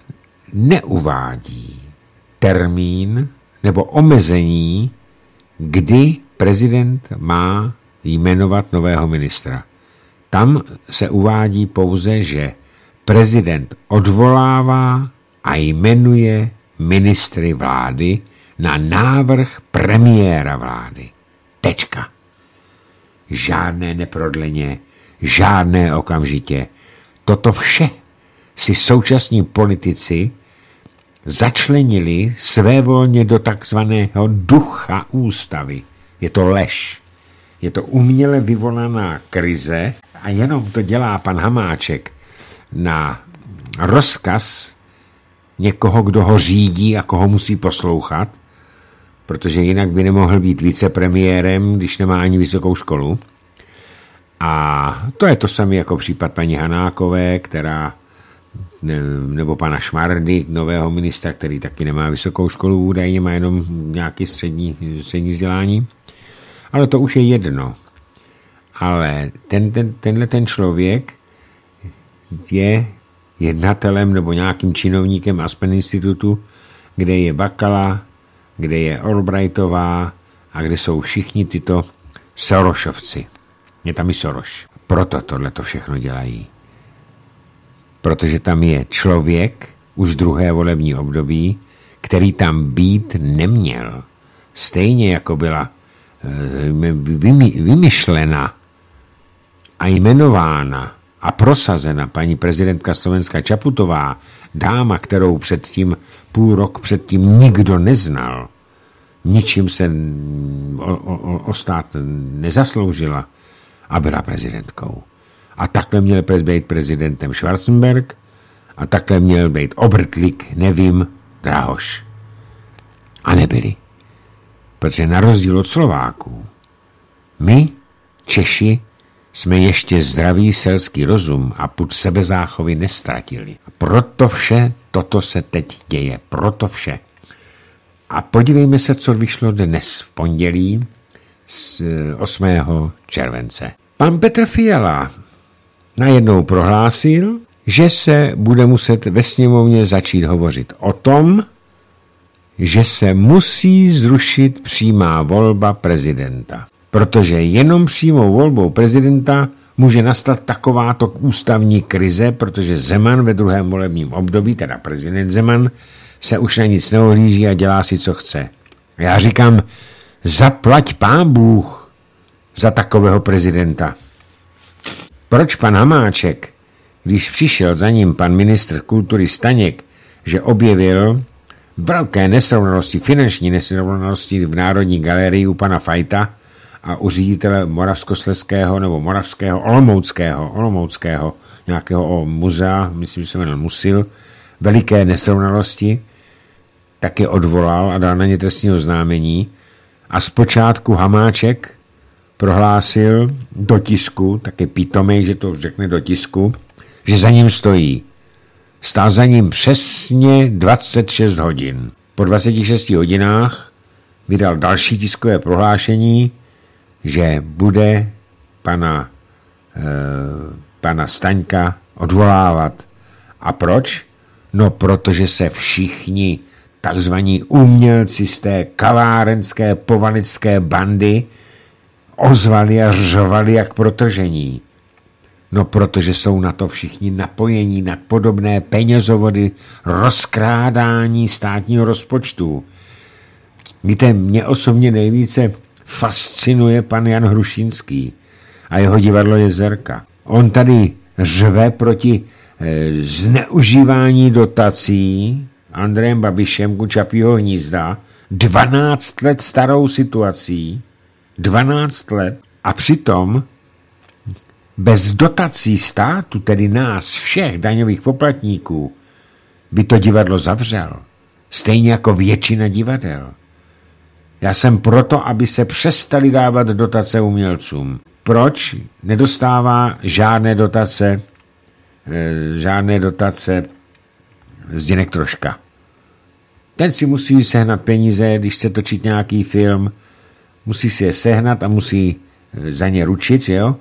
neuvádí termín nebo omezení, kdy prezident má jmenovat nového ministra. Tam se uvádí pouze, že prezident odvolává a jmenuje ministry vlády na návrh premiéra vlády. Tečka. Žádné neprodleně, žádné okamžitě. Toto vše si současní politici začlenili svévolně do takzvaného ducha ústavy. Je to lež. Je to uměle vyvolaná krize a jenom to dělá pan Hamáček na rozkaz někoho, kdo ho řídí a koho musí poslouchat, protože jinak by nemohl být vicepremiérem, když nemá ani vysokou školu. A to je to samé jako případ paní Hanákové, která, ne, nebo pana Šmardy, nového ministra, který taky nemá vysokou školu, údajně má jenom nějaké střední, střední vzdělání. Ale to už je jedno. Ale ten, ten, tenhle ten člověk je jednatelem nebo nějakým činovníkem Aspen institutu, kde je Bakala, kde je Albrightová a kde jsou všichni tyto Sorošovci. Je tam i Soros. Proto tohle to všechno dělají. Protože tam je člověk, už druhé volební období, který tam být neměl. Stejně jako byla vymyšlena a jmenována a prosazena paní prezidentka Slovenska Čaputová, dáma, kterou předtím půl rok předtím nikdo neznal, ničím se o, o, o stát nezasloužila a byla prezidentkou. A takhle měl být prezidentem Schwarzenberg a takhle měl být Obertlik, nevím, Drahoš. A nebyli. Protože na rozdíl od Slováků, my, Češi, jsme ještě zdravý selský rozum a pud sebezáchovy nestratili. A proto vše toto se teď děje. Proto vše. A podívejme se, co vyšlo dnes v pondělí z osmého července. Pan Petr Fiala najednou prohlásil, že se bude muset ve sněmovně začít hovořit o tom, že se musí zrušit přímá volba prezidenta. Protože jenom přímou volbou prezidenta může nastat takováto ústavní krize, protože Zeman ve druhém volebním období, teda prezident Zeman, se už na nic neohlíží a dělá si, co chce. A já říkám, zaplať pán Bůh za takového prezidenta. Proč pan Hamáček, když přišel za ním pan ministr kultury Staněk, že objevil velké nesrovnalosti, finanční nesrovnalosti v Národní galerii u pana Fajta a u ředitele Moravskoslezského nebo Moravského, Olomouckého, Olomouckého nějakého muzea, myslím, že se jmenuje Musil, veliké nesrovnalosti, tak je odvolal a dal na ně trestní oznámení a zpočátku Hamáček prohlásil do tisku, taky pitomej, že to řekne do tisku, že za ním stojí. Stál za ním přesně dvacet šest hodin. Po dvaceti šesti hodinách vydal další tiskové prohlášení, že bude pana, e, pana Staňka odvolávat. A proč? No, protože se všichni takzvaní umělci z té kavárenské povalické bandy ozvali a řvali jak protržení. No, protože jsou na to všichni napojení na podobné penězovody, rozkrádání státního rozpočtu. Víte, mě osobně nejvíce fascinuje pan Jan Hrušínský a jeho divadlo Jezerka. On tady řve proti e, zneužívání dotací Andrejem Babišem ku Čapího hnízda, dvanáct let starou situací, dvanáct let, a přitom bez dotací státu, tedy nás všech daňových poplatníků, by to divadlo zavřel. Stejně jako většina divadel. Já jsem proto, aby se přestali dávat dotace umělcům. Proč nedostává žádné dotace, žádné dotace Zdeněk Troška? Ten si musí sehnat peníze, když chce točit nějaký film, musí si je sehnat a musí za ně ručit, jo?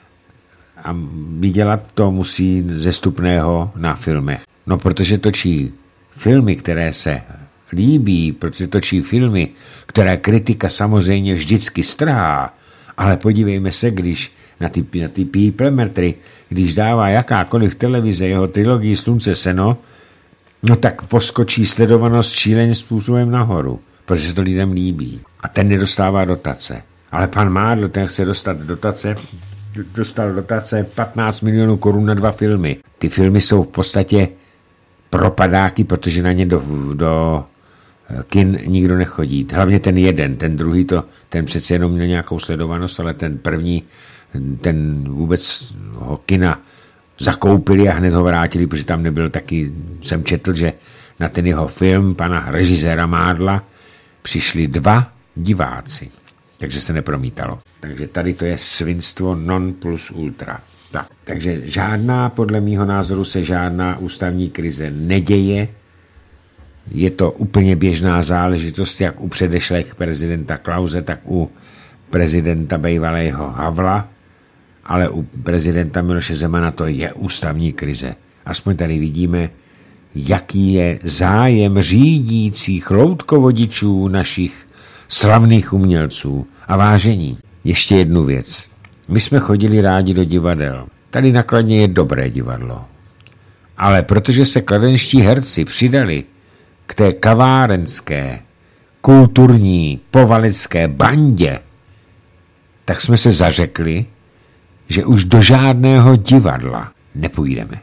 A vydělat to musí ze vstupného na filmech. No, protože točí filmy, které se líbí, protože točí filmy, které kritika samozřejmě vždycky strhá, ale podívejme se, když na ty, na ty píplemetry, když dává jakákoliv televize jeho trilogii Slunce seno, no tak poskočí sledovanost šíleným způsobem nahoru, protože se to lidem líbí. A ten nedostává dotace. Ale pan Mádl, ten chce dostat dotace, dostal dotace patnáct milionů korun na dva filmy. Ty filmy jsou v podstatě propadáky, protože na ně do, do kin nikdo nechodí. Hlavně ten jeden, ten druhý, to, ten přece jenom měl nějakou sledovanost, ale ten první, ten vůbec ho kina zakoupili a hned ho vrátili, protože tam nebyl taky, jsem četl, že na ten jeho film pana režiséra Mádla přišli dva diváci. Takže se nepromítalo. Takže tady to je svinstvo non plus ultra. Tak. Takže žádná, podle mýho názoru se žádná ústavní krize neděje. Je to úplně běžná záležitost, jak u předešlých prezidenta Klause, tak u prezidenta bývalého Havla, ale u prezidenta Miloše Zemana to je ústavní krize. Aspoň tady vidíme, jaký je zájem řídících loutkovodičů našich slavných umělců. A vážení, ještě jednu věc. My jsme chodili rádi do divadel. Tady na Kladně je dobré divadlo. Ale protože se kladenští herci přidali k té kavárenské, kulturní, povalické bandě, tak jsme se zařekli, že už do žádného divadla nepůjdeme.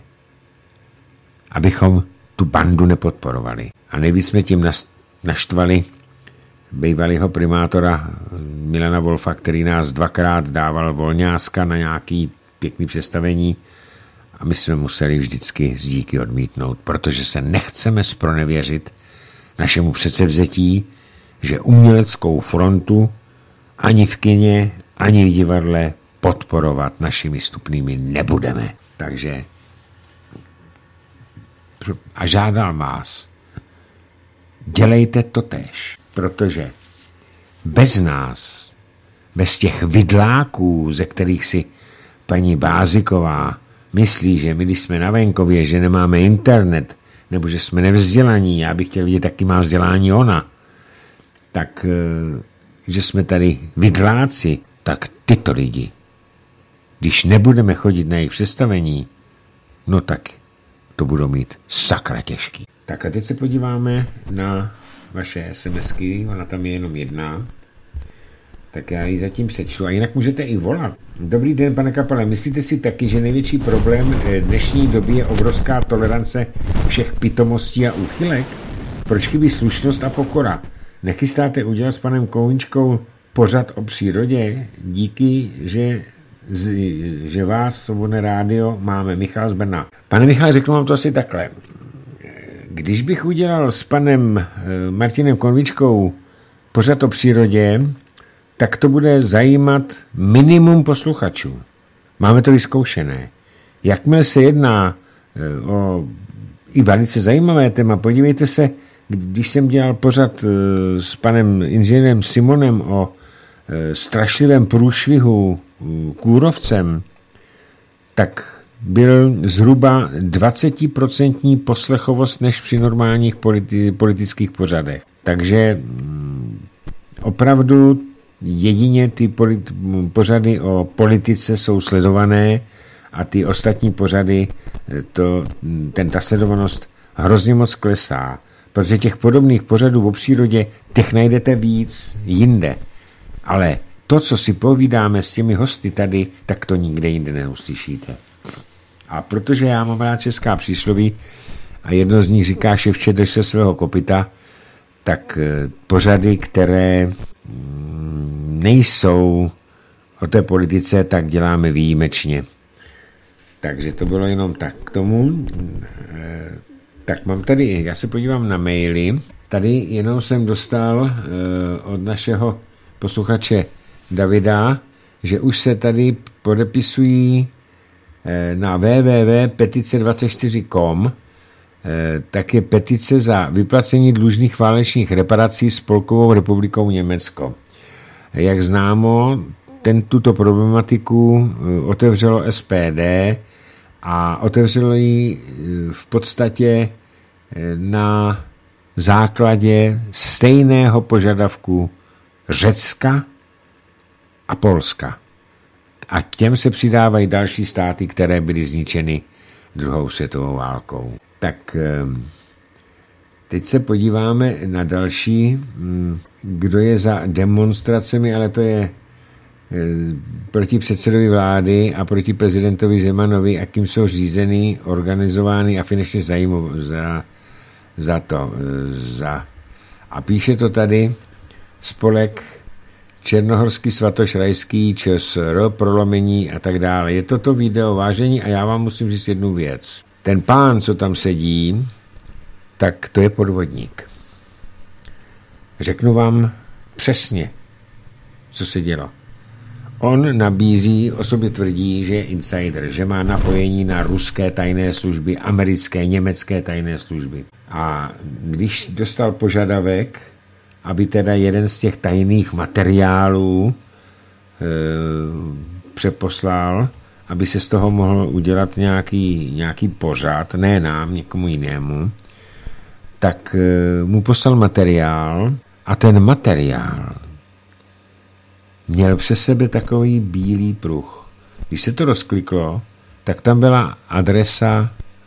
Abychom tu bandu nepodporovali. A nejvíc jsme tím naštvali bývalého primátora Milana Wolfa, který nás dvakrát dával volňáska na nějaký pěkný představení a my jsme museli vždycky z díky odmítnout, protože se nechceme zpronevěřit našemu předsevzetí, že uměleckou frontu ani v kině, ani v divadle podporovat našimi vstupnými nebudeme. Takže a žádám vás, dělejte to též, protože bez nás, bez těch vidláků, ze kterých si paní Báziková myslí, že my, když jsme na venkově, že nemáme internet, nebo že jsme nevzdělaní, já bych chtěl vidět, jaký má vzdělání ona, tak, že jsme tady vidláci, tak tyto lidi, když nebudeme chodit na jejich představení, no tak to budou mít sakra těžký. Tak a teď se podíváme na vaše SMSky, ona tam je jenom jedna, tak já ji zatím přečtu. A jinak můžete i volat. Dobrý den, pane Kapale, myslíte si taky, že největší problém dnešní doby je obrovská tolerance všech pitomostí a úchylek? Proč chybí slušnost a pokora? Nechystáte udělat s panem Kouníčkou pořad o přírodě? Díky, že, že vás, Svobodné rádio, máme. Michal z Brna. Pane Michale, řeknu vám to asi takhle. Když bych udělal s panem Martinem Konvičkou pořad o přírodě, tak to bude zajímat minimum posluchačů. Máme to vyzkoušené. Jakmile se jedná o i velice zajímavé téma, podívejte se, když jsem dělal pořad s panem inženýrem Simonem o strašlivém průšvihu kůrovcem, tak byl zhruba dvacetiprocentní poslechovost než při normálních politi- politických pořadech. Takže opravdu jedině ty polit- pořady o politice jsou sledované a ty ostatní pořady, to, ten, ta sledovanost hrozně moc klesá, protože těch podobných pořadů o přírodě, těch najdete víc jinde. Ale to, co si povídáme s těmi hosty tady, tak to nikde jinde neuslyšíte. A protože já mám rád česká přísloví a jedno z nich říká ševče, drž se svého kopyta, tak pořady, které nejsou o té politice, tak děláme výjimečně. Takže to bylo jenom tak k tomu. Tak mám tady, já se podívám na maily. Tady jenom jsem dostal od našeho posluchače Davida, že už se tady podepisují na w w w tečka petice dvacet čtyři tečka com, tak je petice za vyplacení dlužných válečných reparací Spolkovou republikou Německo. Jak známo, ten, tuto problematiku otevřelo S P D a otevřelo ji v podstatě na základě stejného požadavku Řecka a Polska. A k těm se přidávají další státy, které byly zničeny druhou světovou válkou. Tak teď se podíváme na další, kdo je za demonstracemi, ale to je proti předsedovi vlády a proti prezidentovi Zemanovi, a kým jsou řízeny, organizovány a finančně za, za to. Za. A píše to tady spolek Černohorský svatošrajský ČSR, prolomení a tak dále. Je toto video, vážení, a já vám musím říct jednu věc. Ten pán, co tam sedí, tak to je podvodník. Řeknu vám přesně, co se dělo. On nabízí, o sobě tvrdí, že je insider, že má napojení na ruské tajné služby, americké, německé tajné služby. A když dostal požadavek, aby teda jeden z těch tajných materiálů e, přeposlal, aby se z toho mohl udělat nějaký, nějaký pořad, ne nám, někomu jinému, tak e, mu poslal materiál a ten materiál měl přes sebe takový bílý pruh. Když se to rozkliklo, tak tam byla adresa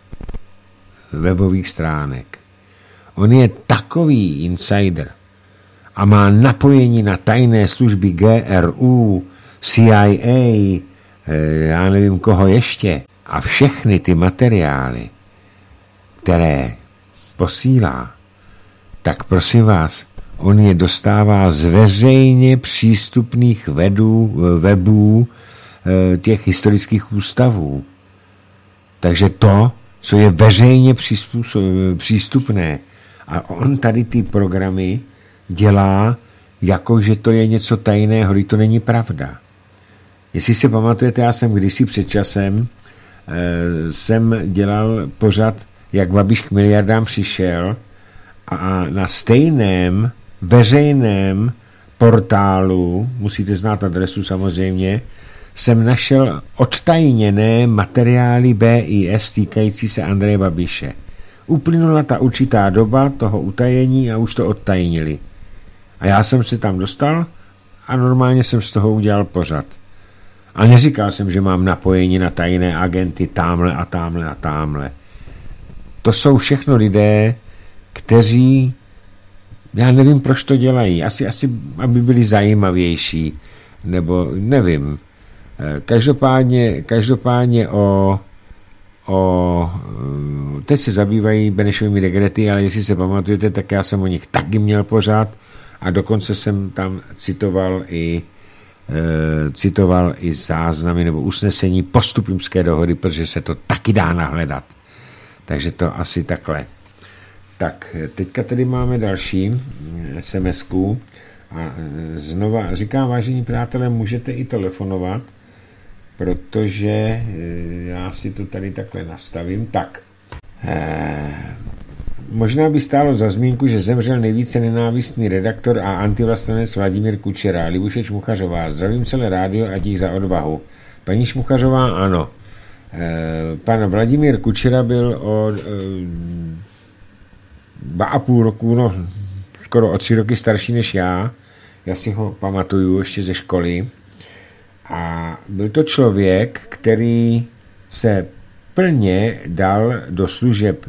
webových stránek. On je takový insider a má napojení na tajné služby G R U, C I A, já nevím koho ještě. A všechny ty materiály, které posílá, tak prosím vás, on je dostává z veřejně přístupných vedů, webů těch historických ústavů. Takže to, co je veřejně přístupné, a on tady ty programy dělá, jako že to je něco tajného, když to není pravda. Jestli si pamatujete, já jsem kdysi před časem e, jsem dělal pořad, jak Babiš k miliardám přišel, a na stejném veřejném portálu, musíte znát adresu samozřejmě, jsem našel odtajněné materiály B I S týkající se Andreje Babiše. Uplynula ta určitá doba toho utajení a už to odtajnili. A já jsem se tam dostal a normálně jsem z toho udělal pořad. A neříkal jsem, že mám napojení na tajné agenty támhle a támhle a támhle. To jsou všechno lidé, kteří, já nevím, proč to dělají. Asi, asi aby byli zajímavější, nebo nevím. Každopádně, každopádně o, o teď se zabývají Benešovými dekrety, ale jestli se pamatujete, tak já jsem o nich taky měl pořád a dokonce jsem tam citoval i e, citoval i záznamy nebo usnesení postupimské dohody, protože se to taky dá nahledat. Takže to asi takhle. Tak, teďka tady máme další es em esku a znova říkám, vážení přátelé, můžete i telefonovat, protože já si to tady takhle nastavím. Tak, možná by stálo za zmínku, že zemřel nejvíce nenávistný redaktor a antivlastenec Vladimír Kučera. Libuše Čmuchařová, zdravím celé rádio a dík za odvahu. Paní Čmuchařová, ano. E, pan Vladimír Kučera byl o e, dva a půl roku, no skoro o tři roky starší než já. Já si ho pamatuju ještě ze školy. A byl to člověk, který se plně dal do služeb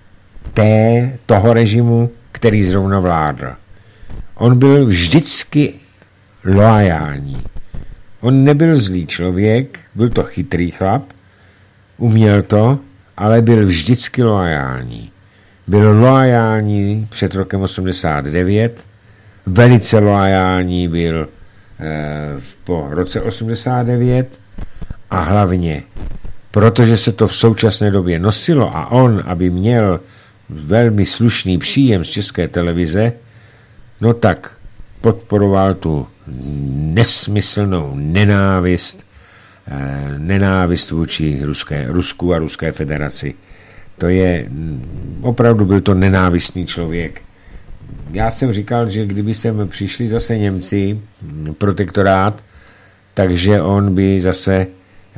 té, toho režimu, který zrovna vládl. On byl vždycky loajální. On nebyl zlý člověk, byl to chytrý chlap, uměl to, ale byl vždycky loajální. Byl loajální před rokem osmdesát devět, velice loajální byl eh, po roce osmdesát devět a hlavně, protože se to v současné době nosilo a on, aby měl velmi slušný příjem z České televize, no tak podporoval tu nesmyslnou nenávist, eh, nenávist vůči Ruské, Rusku a Ruské federaci. To je, opravdu byl to nenávistný člověk. Já jsem říkal, že kdyby sem přišli zase Němci, protektorát, takže on by zase eh,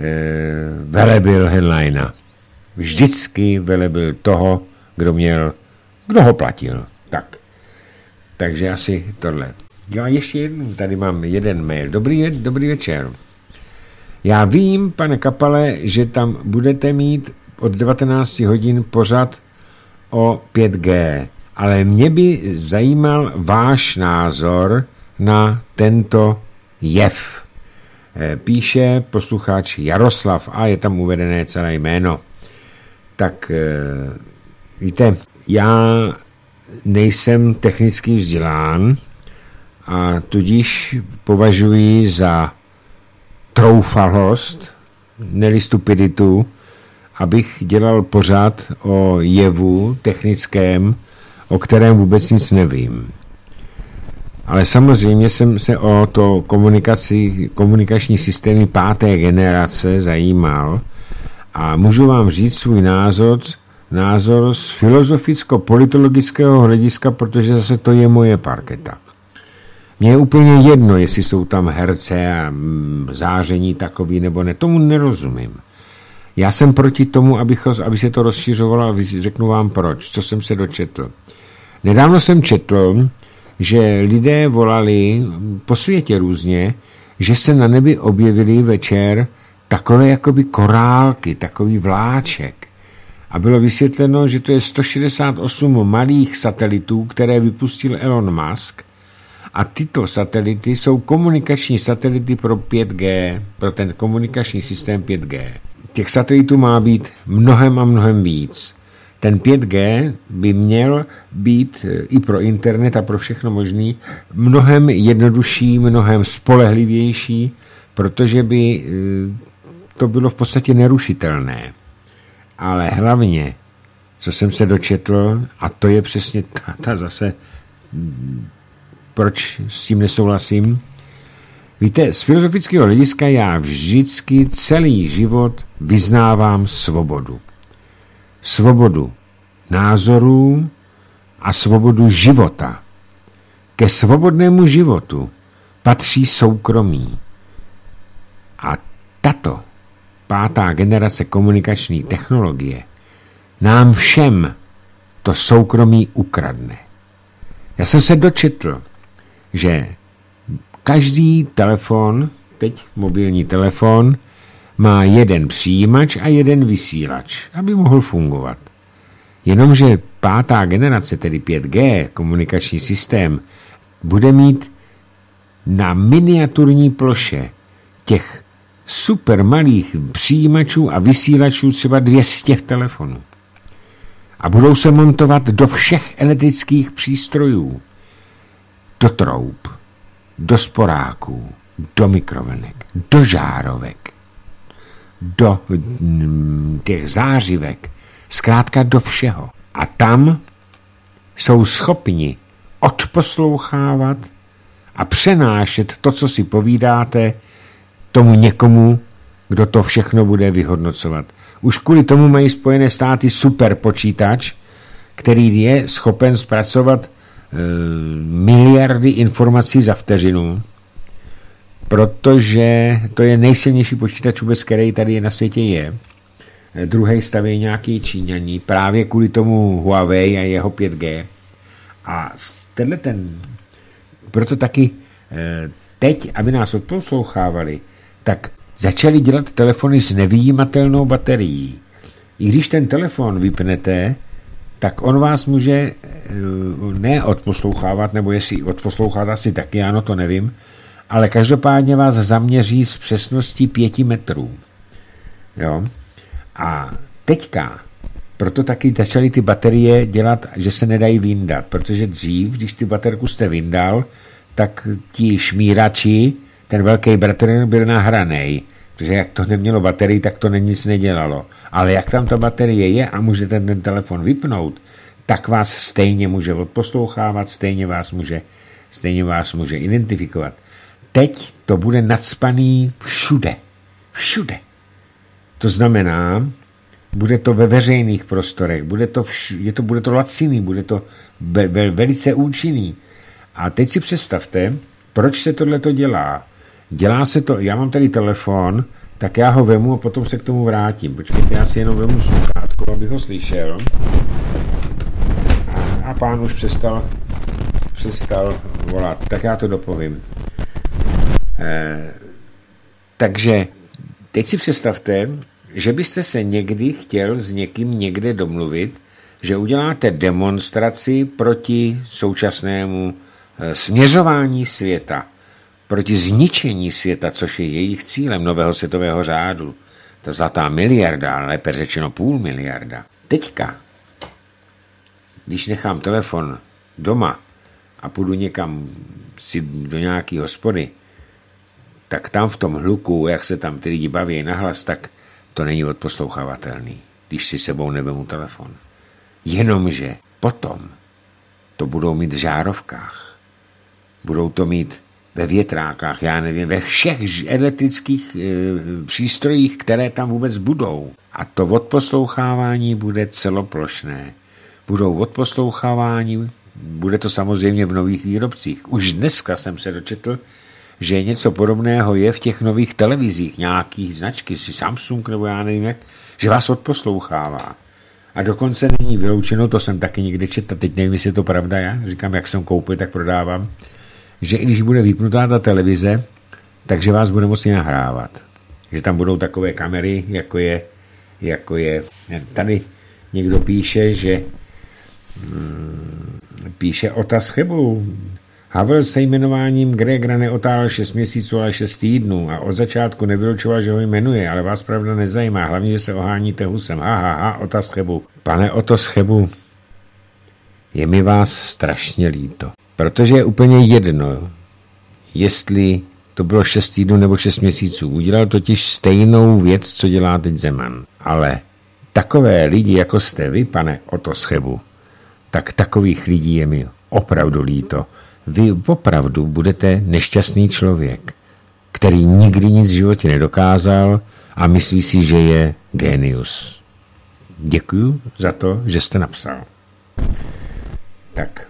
velebil Henleina. Vždycky velebil toho, kdo měl, kdo ho platil. Tak. Takže asi tohle. Já ještě jednou, tady mám jeden mail. Dobrý, dobrý večer. Já vím, pane Kapale, že tam budete mít od devatenáct hodin pořad o pět G, ale mě by zajímal váš názor na tento jev. Píše posluchač Jaroslav a je tam uvedené celé jméno. Tak víte, já nejsem technicky vzdělán a tudíž považuji za troufalost, neli stupiditu, abych dělal pořad o jevu technickém, o kterém vůbec nic nevím. Ale samozřejmě jsem se o to komunikaci, komunikační systémy páté generace zajímal a můžu vám říct svůj názor, názor z filozoficko-politologického hlediska, protože zase to je moje parketa. Mně je úplně jedno, jestli jsou tam herce a záření takový nebo ne, tomu nerozumím. Já jsem proti tomu, abych, aby se to rozšiřovalo a řeknu vám proč, co jsem se dočetl. Nedávno jsem četl, že lidé volali po světě různě, že se na nebi objevily večer takové jakoby korálky, takový vláček. A bylo vysvětleno, že to je sto šedesát osm malých satelitů, které vypustil Elon Musk. A tyto satelity jsou komunikační satelity pro pět G, pro ten komunikační systém pět G. Těch satelitů má být mnohem a mnohem víc. Ten pět G by měl být i pro internet a pro všechno možný mnohem jednodušší, mnohem spolehlivější, protože by to bylo v podstatě nerušitelné. Ale hlavně, co jsem se dočetl, a to je přesně ta, ta zase, proč s tím nesouhlasím. Víte, z filozofického hlediska já vždycky celý život vyznávám svobodu. Svobodu názorů a svobodu života. Ke svobodnému životu patří soukromí. A tato pátá generace komunikační technologie nám všem to soukromí ukradne. Já jsem se dočetl, že každý telefon, teď mobilní telefon, má jeden přijímač a jeden vysílač, aby mohl fungovat. Jenomže pátá generace, tedy pět G, komunikační systém, bude mít na miniaturní ploše těch super malých přijímačů a vysílačů třeba dvě stě telefonů. A budou se montovat do všech elektrických přístrojů, do troub, do sporáků, do mikrovlnek, do žárovek, do těch zářivek, zkrátka do všeho. A tam jsou schopni odposlouchávat a přenášet to, co si povídáte, tomu někomu, kdo to všechno bude vyhodnocovat. Už kvůli tomu mají Spojené státy super počítač, který je schopen zpracovat e, miliardy informací za vteřinu, protože to je nejsilnější počítač vůbec, který tady na světě je. E, druhý staví nějaký Číňaní, právě kvůli tomu Huawei a jeho pět G. A tenhle ten, proto taky e, teď, aby nás odposlouchávali, tak začali dělat telefony s nevyjímatelnou baterií. I když ten telefon vypnete, tak on vás může ne odposlouchávat, nebo jestli odposlouchat asi taky, ano, to nevím, ale každopádně vás zaměří s přesností pěti metrů. Jo? A teďka, proto taky začaly ty baterie dělat, že se nedají vyndat, protože dřív, když ty baterku jste vyndal, tak ti šmírači, ten velký bratr byl nahranej, protože jak to nemělo baterii, tak to nic nedělalo. Ale jak tam ta baterie je a můžete ten telefon vypnout, tak vás stejně může odposlouchávat, stejně vás může, stejně vás může identifikovat. Teď to bude nacpaný všude. Všude. To znamená, bude to ve veřejných prostorech, bude to, vš- je to, bude to laciný, bude to ve- ve- velice účinný. A teď si představte, proč se tohleto dělá. Dělá se to, já mám tady telefon, tak já ho vemu a potom se k tomu vrátím. Počkejte, já si jenom vemu sluchátko, abych ho slyšel. A, a pán už přestal, přestal volat. Tak já to dopovím. E, takže teď si představte, že byste se někdy chtěl s někým někde domluvit, že uděláte demonstraci proti současnému e, směřování světa, proti zničení světa, což je jejich cílem nového světového řádu. Ta zlatá miliarda, ale lépe řečeno půl miliarda. Teďka, když nechám telefon doma a půjdu někam si do nějaký hospody, tak tam v tom hluku, jak se tam ty lidi baví nahlas, tak to není odposlouchavatelný, když si sebou nevemu telefon. Jenomže potom to budou mít v žárovkách, budou to mít ve větrákách, já nevím, ve všech elektrických e, přístrojích, které tam vůbec budou. A to odposlouchávání bude celoplošné. Budou odposlouchávání, bude to samozřejmě v nových výrobcích. Už dneska jsem se dočetl, že něco podobného je v těch nových televizích, nějakých značky, si Samsung nebo já nevím jak, že vás odposlouchává. A dokonce není vyloučeno, to jsem taky někde četl, teď nevím, jestli je to pravda, já říkám, jak jsem koupil, tak prodávám, že i když bude vypnutá ta televize, takže vás bude moci nahrávat. Že tam budou takové kamery, jako je, jako je tady někdo píše, že hmm, píše Otas Chebu. Havel se jmenováním Gregra neotálel šest měsíců, ale šest týdnů a od začátku nevylučoval, že ho jmenuje, ale vás pravda nezajímá, hlavně, že se oháníte husem. Ha, ha, ha, Otas Chebu. Pane Otas Chebu, je mi vás strašně líto. Protože je úplně jedno, jestli to bylo šest týdnů nebo šest měsíců. Udělal totiž stejnou věc, co dělá teď Zeman. Ale takové lidi, jako jste vy, pane Otos Chebu, tak takových lidí je mi opravdu líto. Vy opravdu budete nešťastný člověk, který nikdy nic v životě nedokázal a myslí si, že je génius. Děkuju za to, že jste napsal. Tak.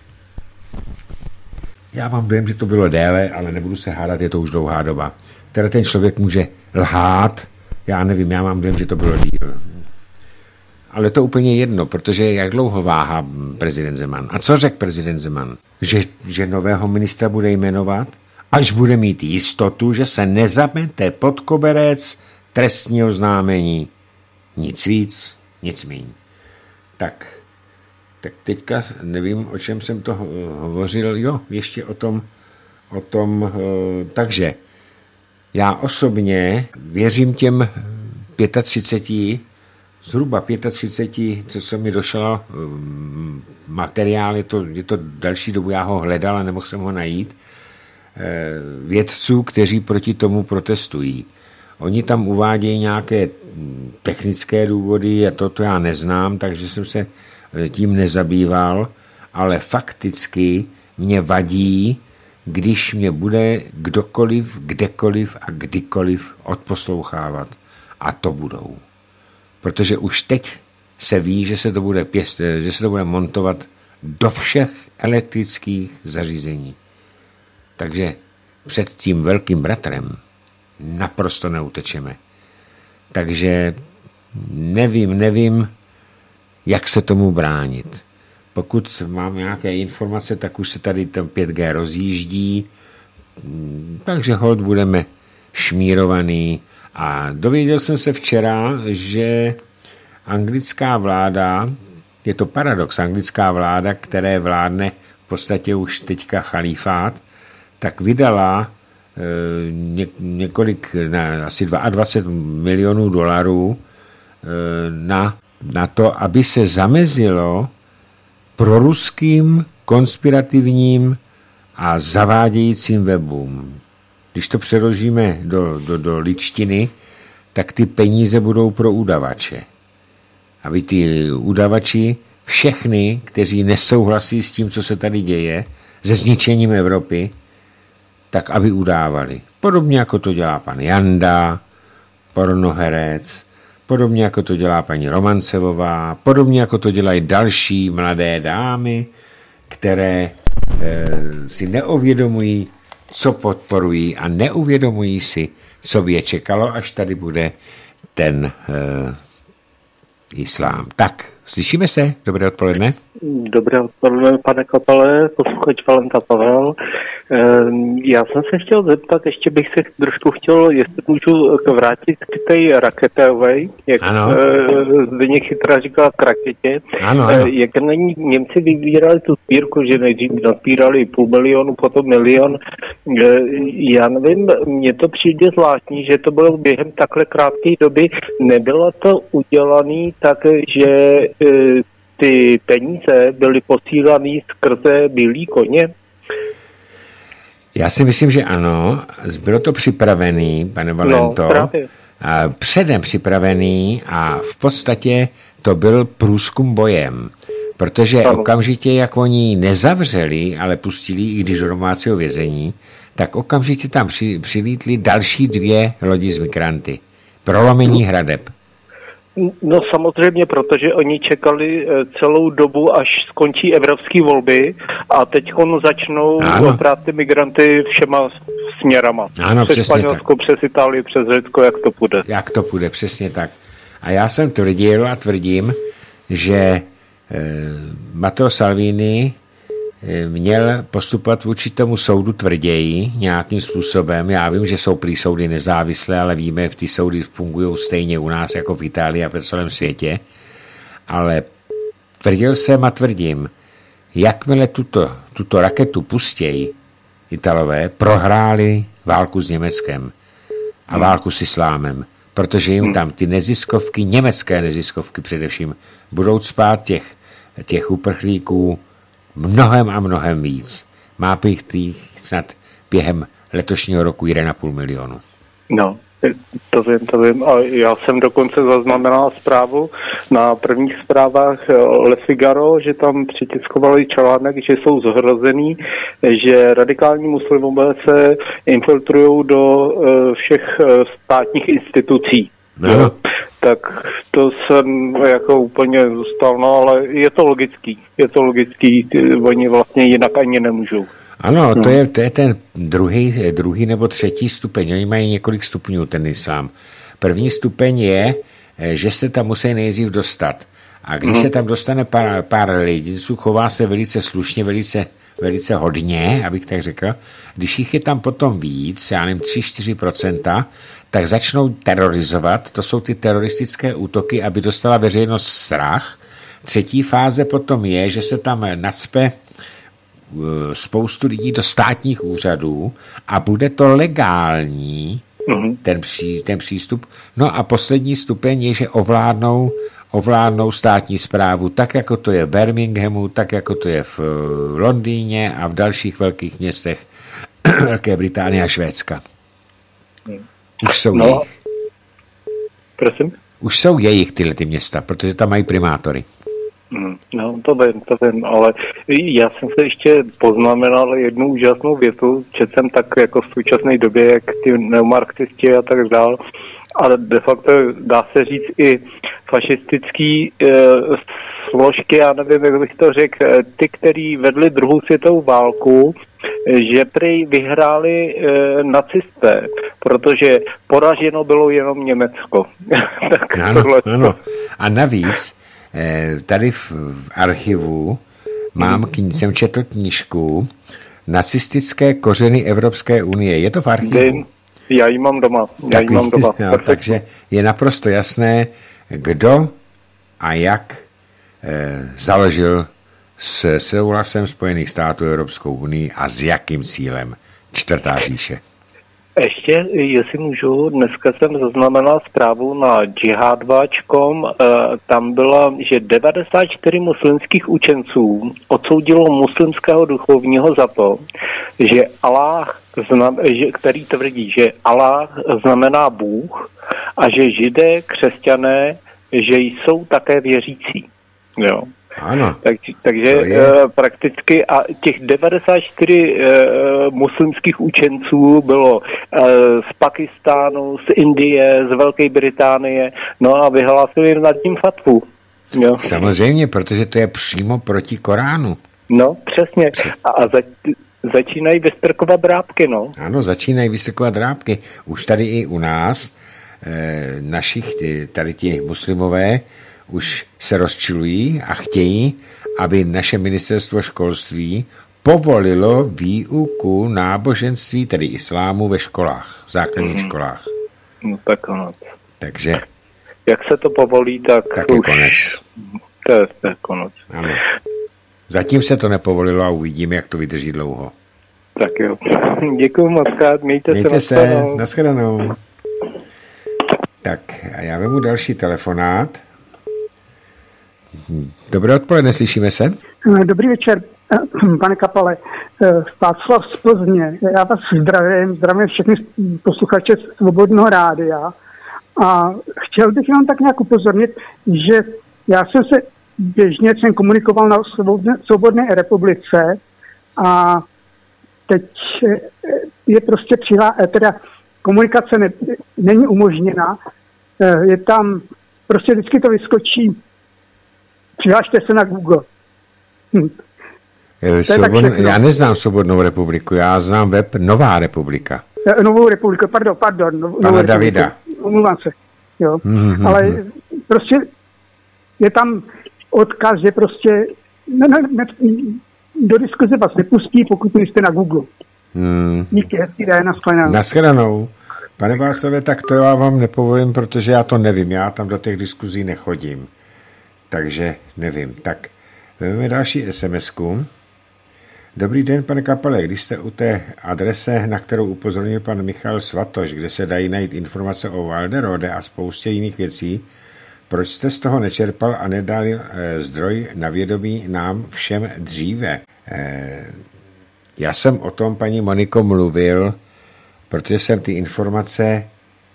Já mám dojem, že to bylo déle, ale nebudu se hádat, je to už dlouhá doba. Teda ten člověk může lhát, já nevím, já mám dojem, že to bylo díl. Ale to úplně jedno, protože jak dlouho váhá prezident Zeman. A co řekl prezident Zeman? Že, že nového ministra bude jmenovat, až bude mít jistotu, že se nezamete pod koberec trestního oznámení. Nic víc, nic míň. Tak... Tak teďka nevím, o čem jsem to hovořil. Jo, ještě o tom, o tom. Takže já osobně věřím těm třiceti pěti, zhruba třiceti pěti, co se mi došlo materiál, je to, je to další dobu, já ho hledal a nemohl jsem ho najít, vědců, kteří proti tomu protestují. Oni tam uvádějí nějaké technické důvody a to, to já neznám, takže jsem se tím nezabýval, ale fakticky mě vadí, když mě bude kdokoliv, kdekoliv a kdykoliv odposlouchávat. A to budou. Protože už teď se ví, že se to bude, pěst, že se to bude montovat do všech elektrických zařízení. Takže před tím velkým bratrem naprosto neutečeme. Takže nevím, nevím, jak se tomu bránit. Pokud mám nějaké informace, tak už se tady ten pět G rozjíždí, takže holt budeme šmírovaný. A dověděl jsem se včera, že anglická vláda, je to paradox, anglická vláda, které vládne v podstatě už teďka chalífát, tak vydala e, ně, několik, na, asi dvacet dva milionů dolarů e, na, na to, aby se zamezilo proruským, konspirativním a zavádějícím webům. Když to přeložíme do, do, do ličtiny, tak ty peníze budou pro udavače. Aby ty udavači, všechny, kteří nesouhlasí s tím, co se tady děje, se zničením Evropy, tak aby udávali. Podobně jako to dělá pan Janda, pornoherec, podobně jako to dělá paní Romancevová, podobně jako to dělají další mladé dámy, které e, si neuvědomují, co podporují a neuvědomují si, co by je čekalo, až tady bude ten e, islám. Tak, slyšíme se? Dobré odpoledne. Dobré odpoledne, pane Kapale, posluchač Valenta Pavel. Já jsem se chtěl zeptat, ještě bych se trošku chtěl, jestli můžu vrátit k té raketové, jak Zdeněk Chytra říkal k raketě. Ano, ano. Jak na ní Němci vybírali tu sbírku, že nejdřív nazbírali půl milionu, potom milion. Já nevím, mně to přijde zvláštní, že to bylo během takhle krátké doby. Nebylo to udělané tak, že ty peníze byly posílané skrze bílý koně? Já si myslím, že ano. Bylo to připravený, pane Valento. No, právě. Předem připravený a v podstatě to byl průzkum bojem. Protože ano. Okamžitě, jak oni nezavřeli, ale pustili, i když do domácího vězení, tak okamžitě tam při, přilítly další dvě lodi z migranty. Prolomení no. hradeb. No samozřejmě, protože oni čekali celou dobu, až skončí evropské volby a teď začnou brát ty migranty všema směrama. Ano, přes Španělsko, přes Itálii, přes Řecko, jak to půjde. Jak to půjde, přesně tak. A já jsem tvrdil a tvrdím, že eh, Matteo Salvini měl postupovat vůči tomu soudu tvrději nějakým způsobem. Já vím, že jsou prý soudy nezávislé, ale víme, že ty soudy fungují stejně u nás jako v Itálii a po celém světě. Ale tvrdil jsem a tvrdím, jakmile tuto, tuto raketu pustějí Italové, prohráli válku s Německem a válku s islámem, protože jim tam ty neziskovky, německé neziskovky především, budou cpát těch, těch uprchlíků mnohem a mnohem víc. Má bych těch snad během letošního roku jeden a půl milionu. No, to vím, to vím. A já jsem dokonce zaznamenal zprávu na prvních zprávách Le Figaro, že tam přitiskovali článek, že jsou zhrozený, že radikální muslimové se infiltrují do všech státních institucí. No. Tak to jsem jako úplně zůstal, no ale je to logický, je to logický, oni vlastně jinak ani nemůžou. Ano, to je, to je ten druhý, druhý nebo třetí stupeň, oni mají několik stupňů ten islám. První stupeň je, že se tam musí nejdřív dostat a když hmm. se tam dostane pár, pár lidí, chová se velice slušně, velice, velice hodně, abych tak řekl, když jich je tam potom víc, já nevím, tři až čtyři procenta, tak začnou terorizovat, to jsou ty teroristické útoky, aby dostala veřejnost strach. Třetí fáze potom je, že se tam nacpe spoustu lidí do státních úřadů a bude to legální, mm-hmm. ten, pří, ten přístup. No a poslední stupeň je, že ovládnou, ovládnou státní správu, tak jako to je v Birminghamu, tak jako to je v Londýně a v dalších velkých městech Velké Británie a Švédska. Už jsou no, jejich. Prosím? Už jsou jejich tyhle ty města, protože tam mají primátory. No, to vím, to vím, ale já jsem se ještě poznamenal jednu úžasnou větu, četl jsem tak jako v současné době, jak ty neomarxisti a tak dál, ale de facto dá se říct i fašistický e, složky, já nevím, jak bych to řekl, ty, který vedli druhou světovou válku, že prý vyhráli e, nacisté, protože poraženo bylo jenom Německo. Tak ano, ano. A navíc e, tady v, v archivu mám, kni- jsem četl knížku Nacistické kořeny Evropské unie. Je to v archivu? Já ji mám doma. Já ji mám doma. No, takže je naprosto jasné, kdo a jak e, založil s souhlasem Spojených států Evropskou unii a s jakým cílem čtvrtá říše. Ještě, jestli můžu, dneska jsem zaznamenal zprávu na džihad tečka com, tam byla, že devadesát čtyři muslimských učenců odsoudilo muslimského duchovního za to, že Allah, že, který tvrdí, že Allah znamená Bůh a že Židé, křesťané, že jsou také věřící. Jo. Ano. Tak, takže uh, prakticky a těch devadesát čtyři uh, muslimských učenců bylo uh, z Pakistánu, z Indie, z Velké Británie, no a vyhlásili jim nad tím fatvu. Jo. Samozřejmě, protože to je přímo proti Koránu. No, přesně. A, a za, začínají vystrkovat drápky, no. Ano, začínají vystrkovat drápky. Už tady i u nás, eh, našich, tady ti muslimové, už se rozčilují a chtějí, aby naše ministerstvo školství povolilo výuku náboženství, tedy islámu, ve školách, v základních mm. školách. No tak ano. Takže jak se to povolí, tak, tak je konec. To je, to je konec. Ano. Zatím se to nepovolilo a uvidíme, jak to vydrží dlouho. Tak jo. Děkuju moc krát, mějte, mějte se. Mějte se, nashledanou. Tak a já vemu další telefonát. Dobré odpoledne, slyšíme se? Dobrý večer, pane Kapale. Václav z Plzně. Já vás zdravím, zdravím všechny posluchače Svobodného rádia. A chtěl bych vám tak nějak upozornit, že já jsem se běžně jsem komunikoval na Svobodné, Svobodné republice a teď je prostě přihla, teda komunikace ne, není umožněna. Je tam, prostě vždycky to vyskočí. Přihlašte se na Google. Hm. Svobodn... Já neznám Svobodnou republiku, já znám web Nová republika. Novou republiku, pardon, pardon. Novou Pana Davida. Omlouvám se. Jo. Mm-hmm. Ale prostě je tam odkaz, že prostě ne, ne, ne, do diskuze vás nepustí, pokud nejste na Google. Hmm. Díky, hezký den, nashledanou. Nashledanou. Pane Václave, tak to já vám nepovolím, protože já to nevím, já tam do těch diskuzí nechodím. Takže nevím. Tak vezmeme další es em esku. Dobrý den, pane Kapale, když jste u té adrese, na kterou upozornil pan Michal Svatoš, kde se dají najít informace o Walderode a spoustě jiných věcí, proč jste z toho nečerpal a nedal e, zdroj na vědomí nám všem dříve? E, já jsem o tom, paní Moniko, mluvil, protože jsem ty informace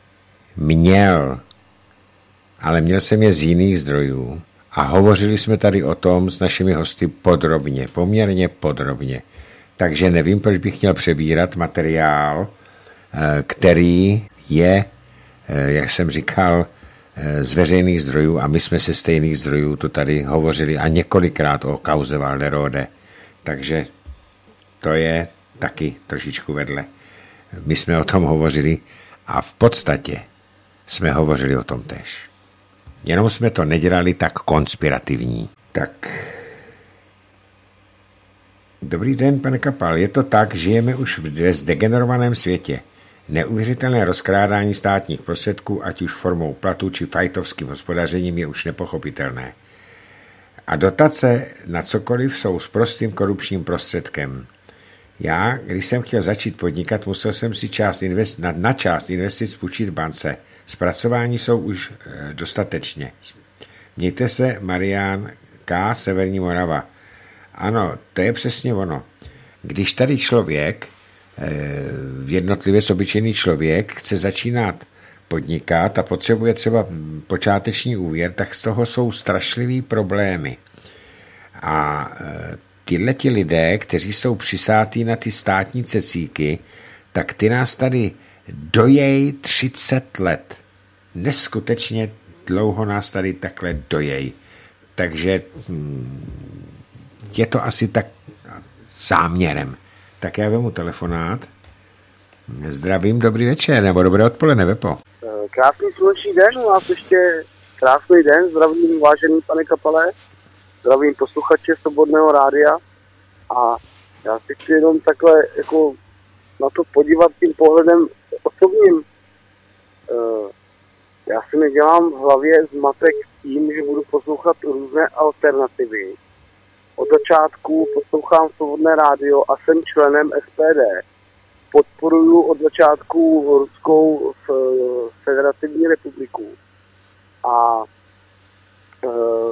měl, ale měl jsem je z jiných zdrojů. A hovořili jsme tady o tom s našimi hosty podrobně, poměrně podrobně. Takže nevím, proč bych měl přebírat materiál, který je, jak jsem říkal, z veřejných zdrojů a my jsme se stejných zdrojů to tady hovořili a několikrát o kauze Walderode. Takže to je taky trošičku vedle. My jsme o tom hovořili a v podstatě jsme hovořili o tom též. Jenom jsme to nedělali tak konspirativní. Tak. Dobrý den, pane Kapal. Je to tak, žijeme už v zdegenerovaném světě. Neuvěřitelné rozkrádání státních prostředků, ať už formou platu či fajtovským hospodařením, je už nepochopitelné. A dotace na cokoliv jsou s prostým korupčním prostředkem. Já, když jsem chtěl začít podnikat, musel jsem si část invest, na, na část investic půjčit v bance. Zpracování jsou už e, dostatečně. Mějte se, Marián K. Severní Morava. Ano, to je přesně ono. Když tady člověk, e, jednotlivec, obyčejný člověk, chce začínat podnikat a potřebuje třeba počáteční úvěr, tak z toho jsou strašlivý problémy. A e, tyhleti lidé, kteří jsou přisátí na ty státní cecíky, tak ty nás tady dojej třicet let. Neskutečně dlouho nás tady takhle dojej. Takže je to asi tak záměrem. Tak já vemu telefonát. Zdravím, dobrý večer, nebo dobré odpoledne, Vepo. Krásný sluneční den, u vás ještě krásný den, zdravím vážený pane Kapale, zdravím posluchače Svobodného rádia a já si chci jenom takhle jako na to podívat tím pohledem osobním. Já si nedělám v hlavě zmatek tím, že budu poslouchat různé alternativy. Od začátku poslouchám Svobodné rádio a jsem členem S P D. Podporuju od začátku Ruskou federativní republiku. A e,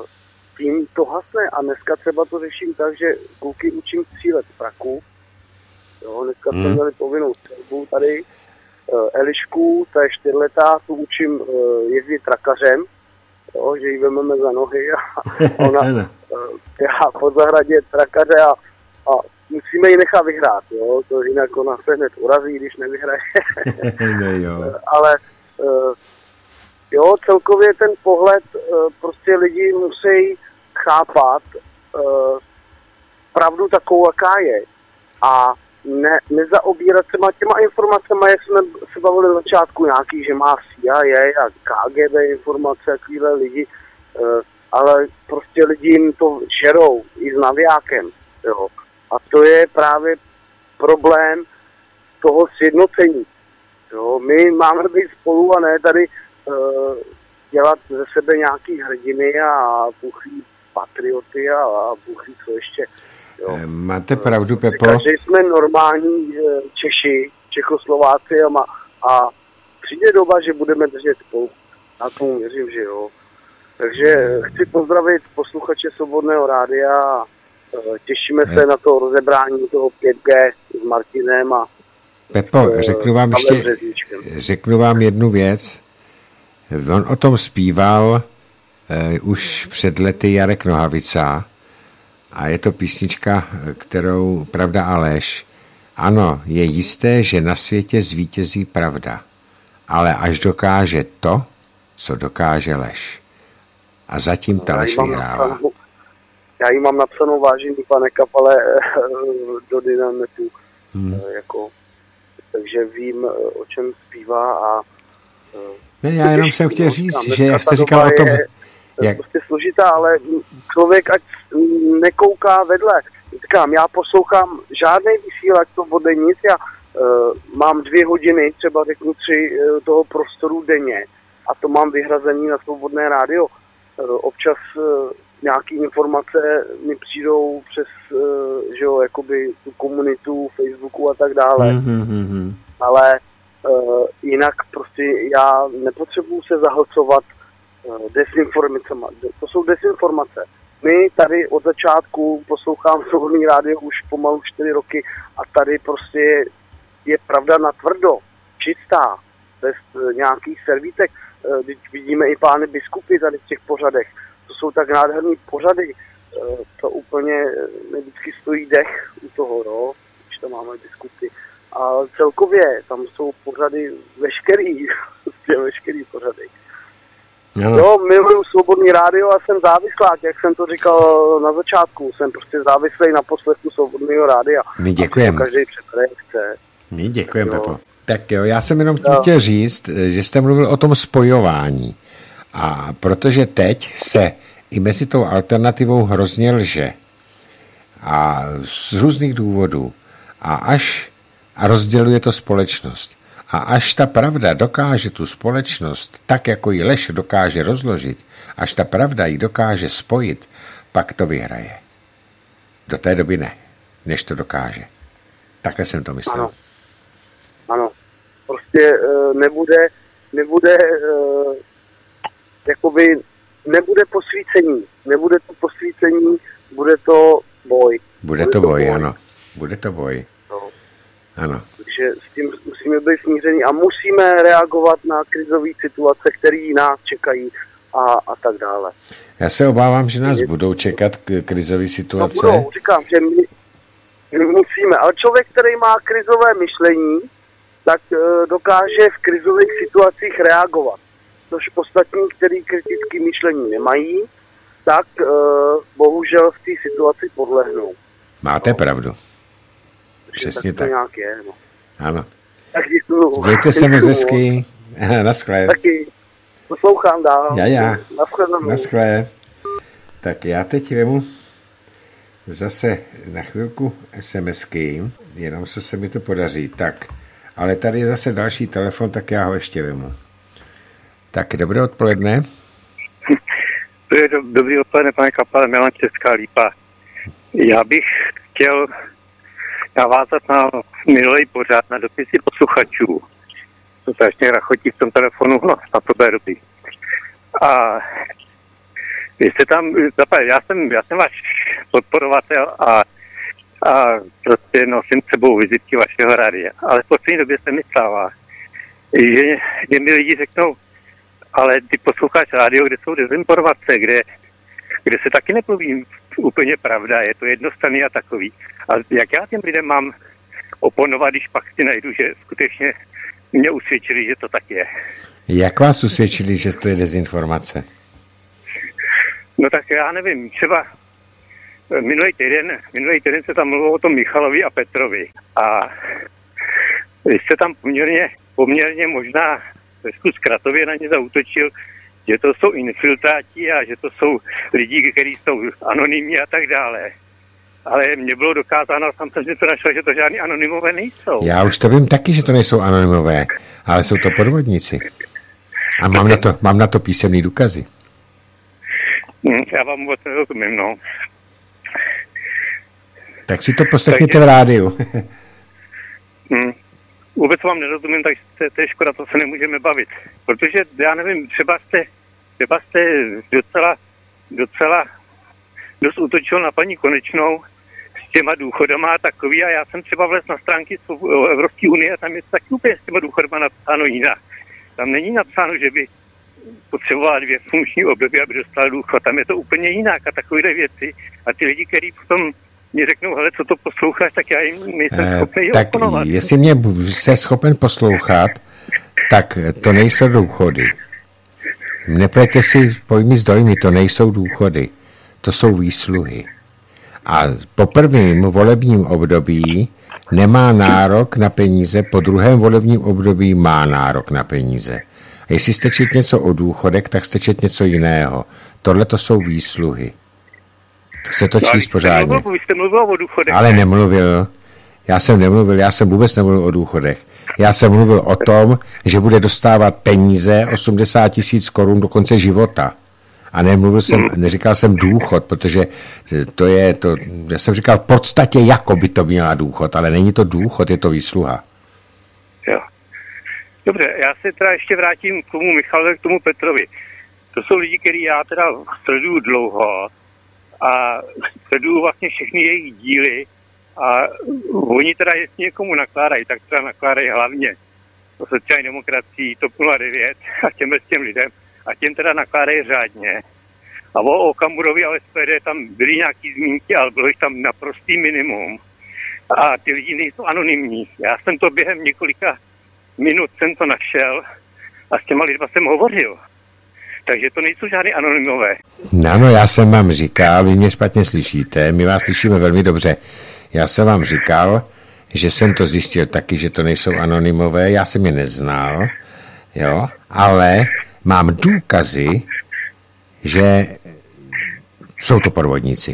tím to hasne. A dneska třeba to řeším tak, že kluky učím střílet z praku. Jo, dneska jsme hmm. měli povinnou střelbu tady. E, Elišku, ta je čtyřletá, tu učím e, jezdit trakařem. Jo, že ji vememe za nohy a ona běhá po zahradě trakaře a, a musíme ji nechat vyhrát, jo, to jinak ona se hned urazí, když nevyhraje. ne, jo. Ale uh, jo, celkově ten pohled, uh, prostě lidi musí chápat uh, pravdu takovou, jaká je. A ne, nezaobírat se těma informacemi, jak jsme se bavili na začátku, nějaký, že má C I A a K G B informace, takovýhle lidi, uh, ale prostě lidi jim to žerou i s navijákem, jo. A to je právě problém toho sjednocení. Jo, my máme být spolu a ne tady uh, dělat ze sebe nějaký hrdiny a buchý patrioty a, a buchý co ještě. Jo. Máte pravdu, Pepo. Každý jsme normální uh, Češi, Čechoslováci a, ma, a přijde doba, že budeme držet spolu. Na tomu věřím, že jo. Takže chci pozdravit posluchače Svobodného rádia. Těšíme se na to rozebrání toho pět G s Martinem a Pepo, řeknu vám ještě, řeknu vám jednu věc. On o tom zpíval uh, už před lety Jarek Nohavica a je to písnička, kterou Pravda a lež. Ano, je jisté, že na světě zvítězí pravda, ale až dokáže to, co dokáže lež. A zatím ta lež vyhrává. Já ji mám napsanou, vážený pane Kapale, do Dynamitu, hmm. jako, takže vím, o čem zpívá a... Ne, já jenom jsem chtěl říct, že jak jste říkal o tom... Je jak... prostě složitá, ale člověk ať nekouká vedle. Říkám, já poslouchám žádný vysílač svobody nic, já uh, mám dvě hodiny, třeba řeknu tři uh, toho prostoru denně a to mám vyhrazený na Svobodné rádio. Uh, občas uh, nějaké informace mi přijdou přes, uh, že jo, jakoby tu komunitu, Facebooku a tak dále. Mm-hmm. Ale uh, jinak prostě já nepotřebuju se zahlcovat uh, desinformacemi. To jsou desinformace. My tady od začátku poslouchám Svobodný rádio už pomalu čtyři roky a tady prostě je, je pravda natvrdo, čistá, bez uh, nějakých servítek. Uh, když vidíme i pány biskupy tady v těch pořadech, to jsou tak nádherný pořady, to úplně mi vždycky stojí dech u toho, no, když tam máme diskuty. A celkově tam jsou pořady veškerý, veškerý pořady. Jo, jo, miluju Svobodný rádio a jsem závislák, jak jsem to říkal na začátku. Jsem prostě závislý na poslechu Svobodného rádia. My děkujeme. Každý přebere, chce. My děkujeme, Pepo. Tak jo, já jsem jenom no. chtěl říct, že jste mluvil o tom spojování. A protože teď se i mezi tou alternativou hrozně lže. A z různých důvodů. A až a rozděluje to společnost. A až ta pravda dokáže tu společnost, tak jako ji lež dokáže rozložit, až ta pravda ji dokáže spojit, pak to vyhraje. Do té doby ne, než to dokáže. Takhle jsem to myslel. Ano. Ano. Prostě uh, nebude, nebude uh, jakoby nebude posvícení. Nebude to posvícení, bude to boj. Bude, bude to boj, boj, ano. Bude to boj. No. Ano. Takže s tím musíme být smíření a musíme reagovat na krizové situace, které nás čekají a, a tak dále. Já se obávám, že nás budou čekat krizové situace. No budou, říkám, že my, my musíme. Ale člověk, který má krizové myšlení, tak e, dokáže v krizových situacích reagovat. což ostatní, který kritické myšlení nemají, tak uh, bohužel v té situaci podlehnou. Máte no. pravdu. Přesně tak. tak. Nějak je, no. Ano. Tak děkuju. Mějte se moc hezky. Naschle. Taky. Poslouchám dál. Já, já. Naschledanou. Naschle. Tak já teď vemu zase na chvilku SMSky, jenom co se mi to podaří. Tak, ale tady je zase další telefon, tak já ho ještě vemu. Tak, dobré odpoledne. Dobrý odpoledne, pane Kapale, Milan Česká Lípa. Já bych chtěl navázat na minulý pořád na dopisy posluchačů. To strašně rachotí v tom telefonu, no, na to bude dobrý. A vy jste tam, já jsem, já jsem váš podporovatel a, a prostě nosím s sebou vizitky vašeho rádia. Ale v poslední době se mi stává, že, že mi lidi řeknou, ale ty posloucháš rádio, kde jsou dezinformace, kde, kde se taky nepoví úplně pravda, je to jednostranný a takový. A jak já těm lidem mám oponovat, když pak si najdu, že skutečně mě usvědčili, že to tak je. Jak vás usvědčili, že to je dezinformace? No tak já nevím, třeba minulý týden, minulý týden se tam mluvilo o tom Michalovi a Petrovi a vy jste tam poměrně, poměrně možná trošku zkratově na ně zaútočil, že to jsou infiltráti a že to jsou lidi, kteří jsou anonymní a tak dále. Ale mně bylo dokázáno, sam jsem si to našel, že to žádný anonymové nejsou. Já už to vím taky, že to nejsou anonymové, ale jsou to podvodníci. A mám na to, mám na to písemný důkazy. Já vám vůbec nerozumím, no. Tak si to poslechněte v rádiu. hmm. Vůbec vám nerozumím, tak to je škoda, to se nemůžeme bavit. Protože, já nevím, třeba jste, třeba jste docela, docela dost útočil na paní Konečnou s těma důchodama a takový a já jsem třeba vlez na stránky Evropské unie a tam je taky úplně s těma důchodama napsáno jinak. Tam není napsáno, že by potřebovala dvě funkční období, aby dostala důchod. Tam je to úplně jinak a takovéhle věci. A ty lidi, kteří potom mě řeknou, hele, co to posloucháš, tak já jim nejsem eh, schopný tak oponovat. Jestli mě jste schopen poslouchat, tak to nejsou důchody. Neplejte si pojmy s dojmy, to nejsou důchody. To jsou výsluhy. A po prvním volebním období nemá nárok na peníze, po druhém volebním období má nárok na peníze. A jestli jste čet něco o důchodech, tak jste čet něco jiného. Tohle to jsou výsluhy. To se to číst pořádně. Vy jste mluvil o důchodech. Ale nemluvil. Já jsem nemluvil, já jsem vůbec nemluvil o důchodech. Já jsem mluvil o tom, že bude dostávat peníze osmdesát tisíc korun do konce života. A nemluvil jsem, hmm. neříkal jsem důchod, protože to je to, já jsem říkal v podstatě, jako by to měla důchod, ale není to důchod, je to výsluha. Jo. Dobře, já se teda ještě vrátím k tomu Michalovi, k tomu Petrovi. To jsou lidi, který já teda sleduju dlouho a sleduju vlastně všechny jejich díly a oni teda, jestli někomu nakládají, tak teda nakládají hlavně o sociální demokracii, TOP nula devět a těmhle s těm lidem a těm teda nakládají řádně. A o Okamurovi a S P D tam byly nějaký zmínky, ale bylo jich tam naprostý minimum. A ty lidi nejsou anonymní. Já jsem to během několika minut jsem to našel a s těma lidma jsem hovořil. Takže to nejsou žádné anonymové. No, no, já jsem vám říkal, vy mě špatně slyšíte, my vás slyšíme velmi dobře. Já jsem vám říkal, že jsem to zjistil taky, že to nejsou anonymové, já jsem je neznal, jo, ale mám důkazy, že jsou to podvodníci.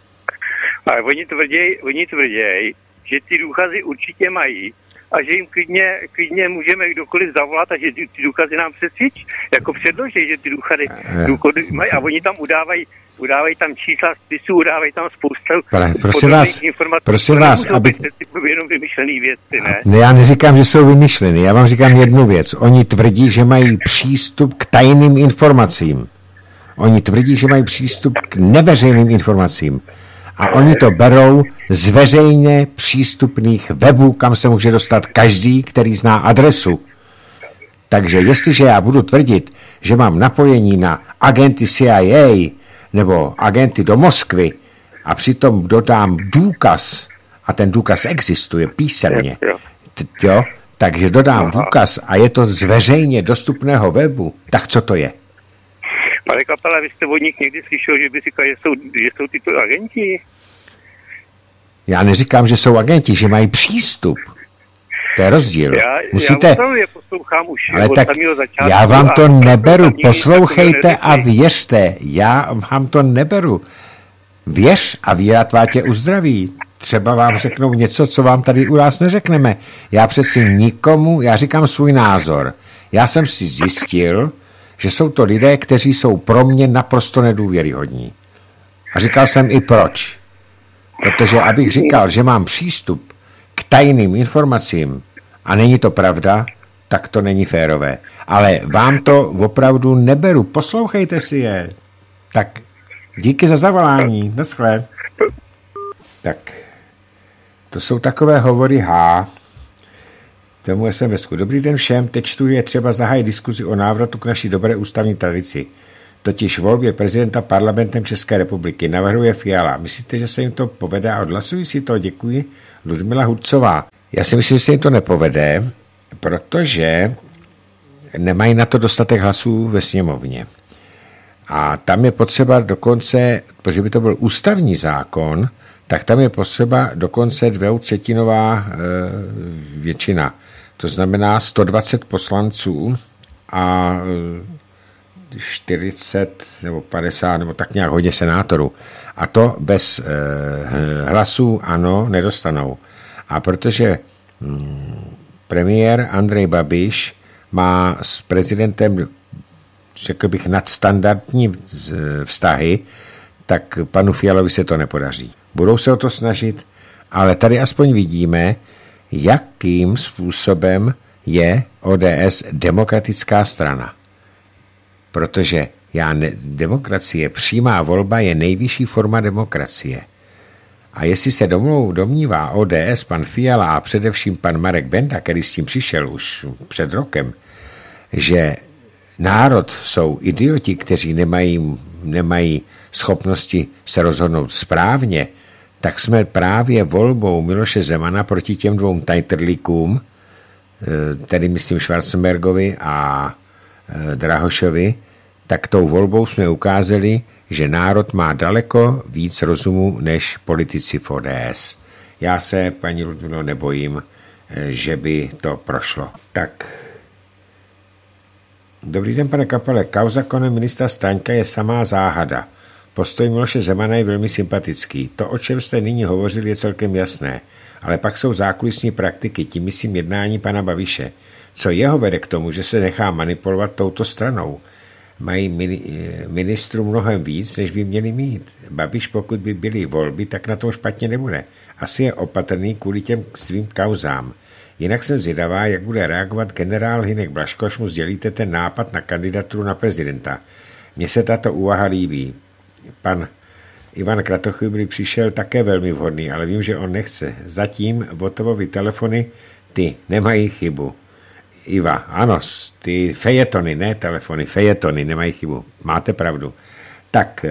Ale oni tvrději, oni tvrději, že ty důkazy určitě mají a že jim klidně, klidně můžeme kdokoliv zavolat a že ty, ty důkazy nám přesvědčí, jako předloží, že ty důkazy, důkazy mají a oni tam udávají, udávají tam čísla spisů, udávají tam spoustu prosím vás, informací. Prosím vás, aby... jenom vymyšlený věci, ne? Ne, já neříkám, že jsou vymyšlený, já vám říkám jednu věc. Oni tvrdí, že mají přístup k tajným informacím. Oni tvrdí, že mají přístup k neveřejným informacím. A oni to berou z veřejně přístupných webů, kam se může dostat každý, který zná adresu. Takže jestliže já budu tvrdit, že mám napojení na agenty C I A nebo agenty do Moskvy a přitom dodám důkaz, a ten důkaz existuje písemně, jo, takže dodám důkaz a je to z veřejně dostupného webu, tak co to je? Pane Kapela, vy jste od nich někdy slyšel, že by říkali, že jsou, že jsou tyto agenti? Já neříkám, že jsou agenti, že mají přístup. To je rozdíl. Já, Musíte... já je poslouchám už ale od tak samého začátku. Já vám to neberu, nikdy poslouchejte a věřte. Já vám to neberu. Věř a víra tě uzdraví. Třeba vám řeknou něco, co vám tady u nás neřekneme. Já přeci nikomu, já říkám svůj názor. Já jsem si zjistil, že jsou to lidé, kteří jsou pro mě naprosto nedůvěryhodní. A říkal jsem i proč. Protože abych říkal, že mám přístup k tajným informacím a není to pravda, tak to není férové. Ale vám to opravdu neberu. Poslouchejte si je. Tak díky za zavolání. Naschle. Tak to jsou takové hovory H. Tomu es em esku. Dobrý den všem. Teď čtu, je třeba zahájit diskuzi o návratu k naší dobré ústavní tradici. Totiž volbě prezidenta parlamentem České republiky navrhuje Fiala. Myslíte, že se jim to povede a odhlasují si to? Děkuji. Ludmila Hudcová. Já si myslím, že se jim to nepovede, protože nemají na to dostatek hlasů ve sněmovně. A tam je potřeba dokonce, protože by to byl ústavní zákon, tak tam je potřeba dokonce dvoutřetinová e, většina. To znamená sto dvacet poslanců a e, čtyřicet nebo padesát nebo tak nějak hodně senátorů. A to bez e, hlasů ano nedostanou. A protože hm, premiér Andrej Babiš má s prezidentem, řekl bych, nadstandardní vztahy, tak panu Fialovi se to nepodaří. Budou se o to snažit, ale tady aspoň vidíme, jakým způsobem je O D S demokratická strana. Protože já ne, demokracie, přímá volba je nejvyšší forma demokracie. A jestli se domů domnívá O D S, pan Fiala a především pan Marek Benda, který s tím přišel už před rokem, že národ jsou idioti, kteří nemají, nemají schopnosti se rozhodnout správně, tak jsme právě volbou Miloše Zemana proti těm dvou tajtrlíkům, tedy myslím Schwarzenbergovi a Drahošovi, tak tou volbou jsme ukázali, že národ má daleko víc rozumu než politici v O D S. Já se, paní Ludmilo, nebojím, že by to prošlo. Tak. Dobrý den, pane Kapele. Kauza konem ministra Staňka je samá záhada. Postoj Miloše Zemana je velmi sympatický. To, o čem jste nyní hovořili, je celkem jasné. Ale pak jsou zákulisní praktiky, tím myslím jednání pana Babiše. Co jeho vede k tomu, že se nechá manipulovat touto stranou? Mají ministrů mnohem víc, než by měli mít. Babiš, pokud by byly volby, tak na to špatně nebude. Asi je opatrný kvůli těm svým kauzám. Jinak jsem zvědavá, jak bude reagovat generál Hynek Blažko, až mu sdělíte ten nápad na kandidaturu na prezidenta. Mně se tato úvaha líbí. Pan Ivan Kratochvíl přišel také velmi vhodný, ale vím, že on nechce. Zatím Votovovi telefony, ty nemají chybu. Iva, ano, ty fejetony, ne telefony, fejetony nemají chybu. Máte pravdu. Tak,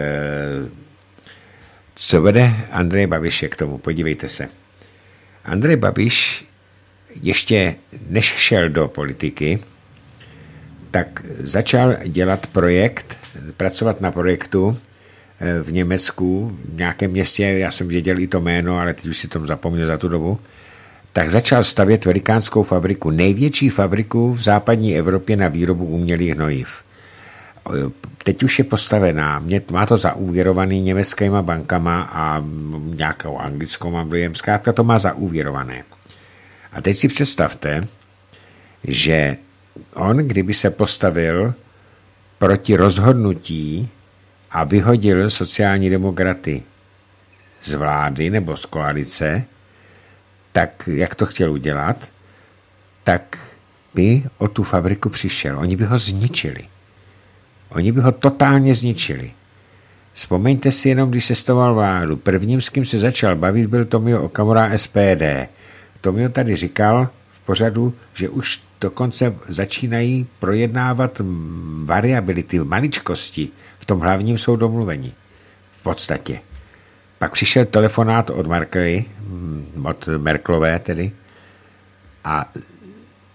co vede Andrej Babiše k tomu? Podívejte se. Andrej Babiš ještě než šel do politiky, tak začal dělat projekt, pracovat na projektu v Německu, v nějakém městě, já jsem věděl i to jméno, ale teď už si tomu zapomněl za tu dobu, tak začal stavět velikánskou fabriku, největší fabriku v západní Evropě na výrobu umělých hnojiv. Teď už je postavená, má to zaúvěrovaný německýma bankama a nějakou anglickou mám dojem, zkrátka to má zaúvěrované. A teď si představte, že on, kdyby se postavil proti rozhodnutí a vyhodil sociální demokraty z vlády nebo z koalice, tak jak to chtěl udělat, tak by o tu fabriku přišel. Oni by ho zničili. Oni by ho totálně zničili. Vzpomeňte si jenom, když se stavoval vládu. Prvním, s kým se začal bavit, byl Tomio Okamura S P D. Tomio tady říkal v pořadu, že už dokonce začínají projednávat variability, maličkosti. V tom hlavním jsou domluvení. V podstatě. Pak přišel telefonát od Merkely, od Merkelové tedy, a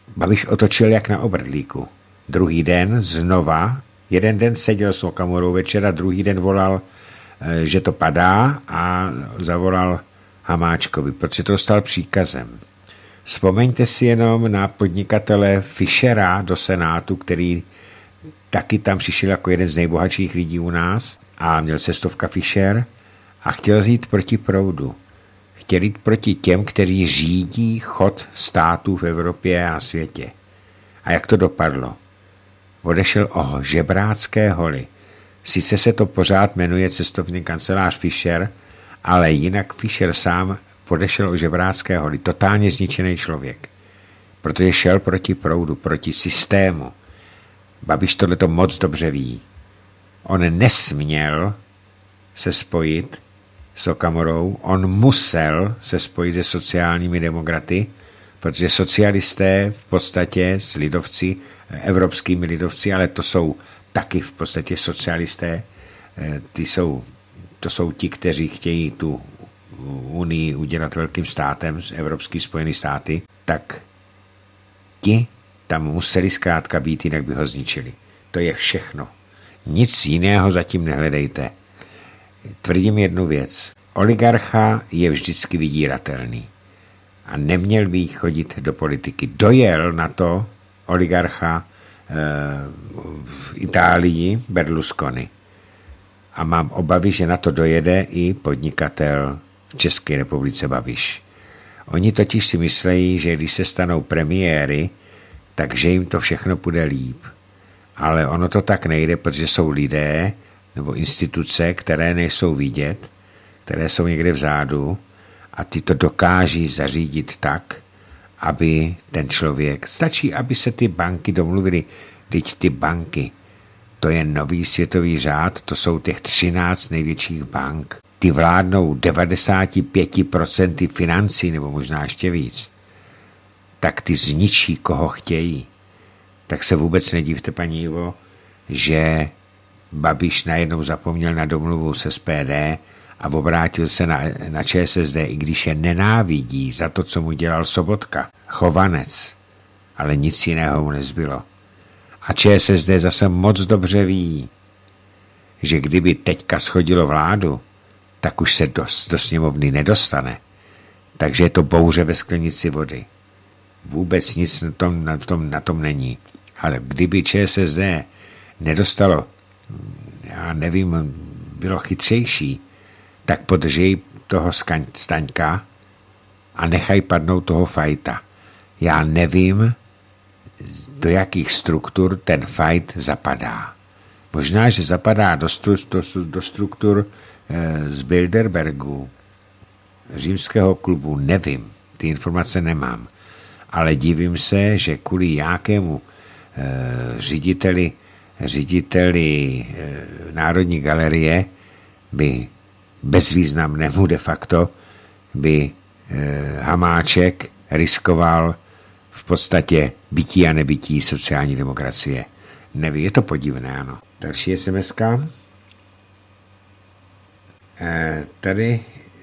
Babiš otočil jak na obrdlíku. Druhý den znova, jeden den seděl s Okamurou večera, druhý den volal, že to padá a zavolal Hamáčkovi, protože to dostal příkazem. Vzpomeňte si jenom na podnikatele Fischera do Senátu, který taky tam přišel jako jeden z nejbohatších lidí u nás a měl cestovka Fischer a chtěl jít proti proudu. Chtěl jít proti těm, kteří řídí chod států v Evropě a světě. A jak to dopadlo? Odešel o žebrácké holy. Sice se to pořád jmenuje cestovní kancelář Fischer, ale jinak Fischer sám odešel o žebrácké holy. Totálně zničený člověk. Protože šel proti proudu, proti systému. Babiš tohleto moc dobře ví. On nesměl se spojit s Okamurou, on musel se spojit se sociálními demokraty, protože socialisté v podstatě s lidovci, evropskými lidovci, ale to jsou taky v podstatě socialisté, ty jsou, to jsou ti, kteří chtějí tu unii udělat velkým státem, Evropský spojený státy, tak ti tam museli zkrátka být, jinak by ho zničili. To je všechno. Nic jiného zatím nehledejte. Tvrdím jednu věc. Oligarcha je vždycky vydíratelný. A neměl by chodit do politiky. Dojel na to oligarcha e, v Itálii Berlusconi. A mám obavy, že na to dojede i podnikatel v České republice Babiš. Oni totiž si myslejí, že když se stanou premiéry, takže jim to všechno půjde líp. Ale ono to tak nejde, protože jsou lidé nebo instituce, které nejsou vidět, které jsou někde vzadu a ty to dokáží zařídit tak, aby ten člověk, stačí, aby se ty banky domluvily, teď ty banky, to je nový světový řád, to jsou těch třináct největších bank, ty vládnou devadesát pět procent financí, nebo možná ještě víc, tak ty zničí, koho chtějí. Tak se vůbec nedivte, paní Ivo, že Babiš najednou zapomněl na domluvu s S P D a obrátil se na, na Č S S D, i když je nenávidí za to, co mu dělal Sobotka. Chovanec. Ale nic jiného mu nezbylo. A Č S S D zase moc dobře ví, že kdyby teďka schodilo vládu, tak už se do, do sněmovny nedostane. Takže je to bouře ve sklenici vody. Vůbec nic na tom, na tom, na tom není. Ale kdyby Č S S D nedostalo, já nevím, bylo chytřejší, tak podržej toho Staňka a nechaj padnout toho Fajta. Já nevím, do jakých struktur ten Fajt zapadá. Možná, že zapadá do, stru, do, do struktur e, z Bilderbergu, římského klubu, nevím, ty informace nemám. Ale divím se, že kvůli nějakému e, řediteli, řediteli e, Národní galerie by bezvýznamnému de facto by e, Hamáček riskoval v podstatě bytí a nebytí sociální demokracie. Nevím, je to podivné, ano. Další es em eska. E, tady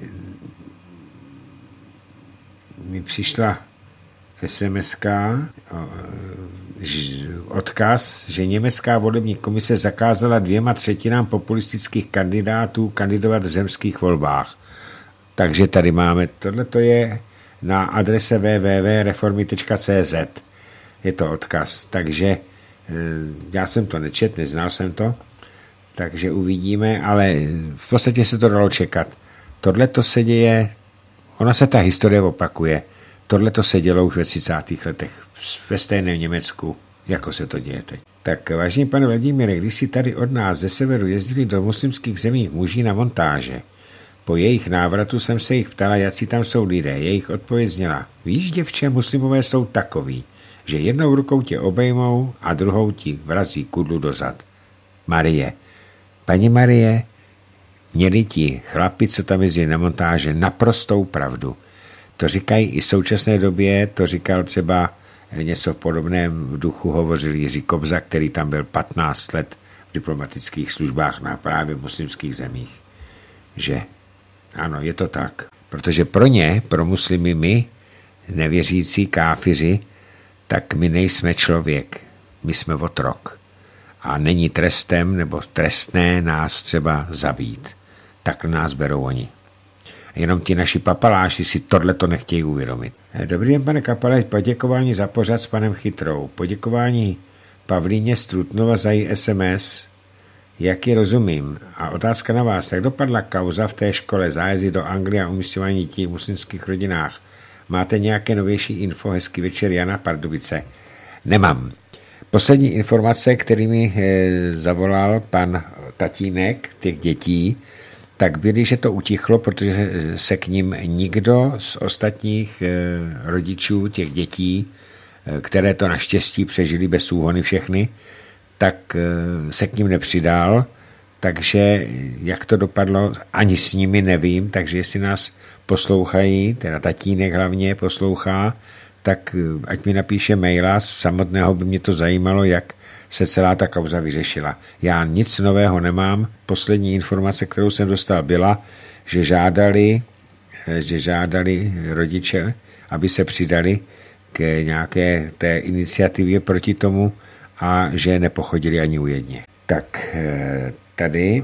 mi přišla es em eska, odkaz, že německá volební komise zakázala dvěma třetinám populistických kandidátů kandidovat v zemských volbách. Takže tady máme, tohleto je na adrese w w w tečka reformy tečka c z. Je to odkaz, takže já jsem to nečet, neznal jsem to, takže uvidíme, ale v podstatě se to dalo čekat. Tohleto se děje, ona se ta historie opakuje. Tohle to se dělo už ve třicátých letech ve stejném Německu, jako se to děje teď. Tak vážený pane Vladimíre, když si tady od nás ze severu jezdili do muslimských zemí muži na montáže, po jejich návratu jsem se jich ptala, jací tam jsou lidé. Jejich odpověď zněla, víš, děvče, muslimové jsou takoví, že jednou rukou tě obejmou a druhou ti vrazí kudlu do zad. Marie, paní Marie, měli ti chlapi, co tam jezdili na montáže, naprostou pravdu. To říkají i v současné době, to říkal třeba něco v podobném duchu, hovořil Jiří Kobza, který tam byl patnáct let v diplomatických službách na právě muslimských zemích. Že ano, je to tak. Protože pro ně, pro muslimy, my, nevěřící káfiři, tak my nejsme člověk, my jsme otrok. A není trestem nebo trestné nás třeba zabít. Tak nás berou oni. Jenom ti naši papaláši si tohleto nechtějí uvědomit. Dobrý den, pane Kapale, poděkování za pořad s panem Chytrou. Poděkování Pavlíně Strutnova za její es em es, jak ji rozumím. A otázka na vás, jak dopadla kauza v té škole zájezdy do Anglie a umísťování dětí v muslimských rodinách? Máte nějaké novější info? Hezký večer, Jana Pardubice. Nemám. Poslední informace, který mi e, zavolal pan tatínek těch dětí, tak byli, že to utichlo, protože se k ním nikdo z ostatních e, rodičů těch dětí, e, které to naštěstí přežili bez úhony všechny, tak e, se k ním nepřidal, takže jak to dopadlo, ani s nimi nevím, takže jestli nás poslouchají, teda tatínek hlavně poslouchá, tak ať mi napíše maila, samotného by mě to zajímalo, jak se celá ta kauza vyřešila. Já nic nového nemám. Poslední informace, kterou jsem dostal, byla, že žádali, že žádali rodiče, aby se přidali k nějaké té iniciativě proti tomu a že nepochodili ani u jedně. Tak tady,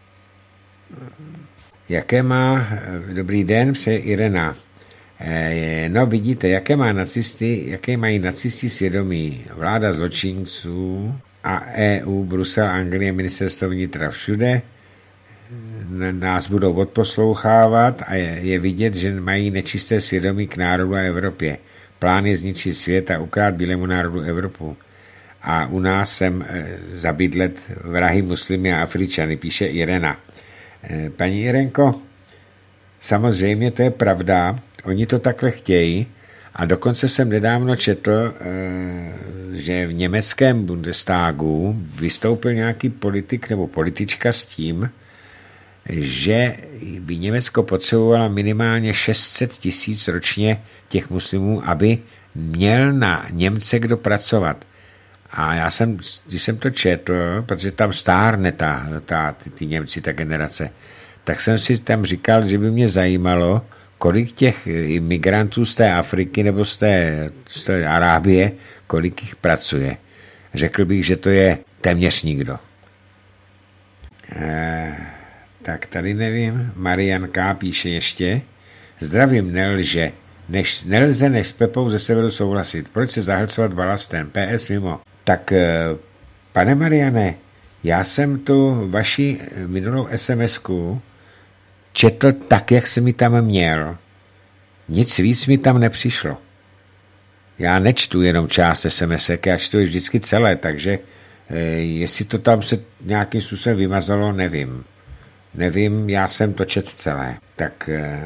jaké má, dobrý den, přeje Irena. No vidíte, jaké, má nacisty, jaké mají nacisti svědomí. Vláda zločinců a é ú, Brusel, Anglie, ministerstvo vnitra, všude nás budou odposlouchávat a je, je vidět, že mají nečisté svědomí k národu a Evropě. Plán je zničit svět a ukrát bílému národu Evropu. A u nás jsem zabydlet vrahy muslimy a Afričany, píše Irena. Paní Irenko, samozřejmě to je pravda, oni to takhle chtějí a dokonce jsem nedávno četl, že v německém Bundestagu vystoupil nějaký politik nebo politička s tím, že by Německo potřebovalo minimálně šest set tisíc ročně těch muslimů, aby měl na Němce kdo pracovat. A já jsem, když jsem to četl, protože tam stárne ta, ta, ty, ty Němci, ta generace, tak jsem si tam říkal, že by mě zajímalo, kolik těch imigrantů z té Afriky nebo z té, z té Arábie, kolik jich pracuje. Řekl bych, že to je téměř nikdo. E, tak tady nevím. Marianka píše ještě. Zdravím, nelže. Než, nelze než s Pepou ze severu souhlasit. Proč se zahlcovat balastem? P S mimo. Tak, pane Mariane, já jsem tu vaši minulou SMSku četl tak, jak jsem mi tam měl. Nic víc mi tam nepřišlo. Já nečtu jenom část SMSek, já čtu vždycky celé, takže eh, jestli to tam se nějakým způsobem vymazalo, nevím. Nevím, já jsem to četl celé. Tak eh,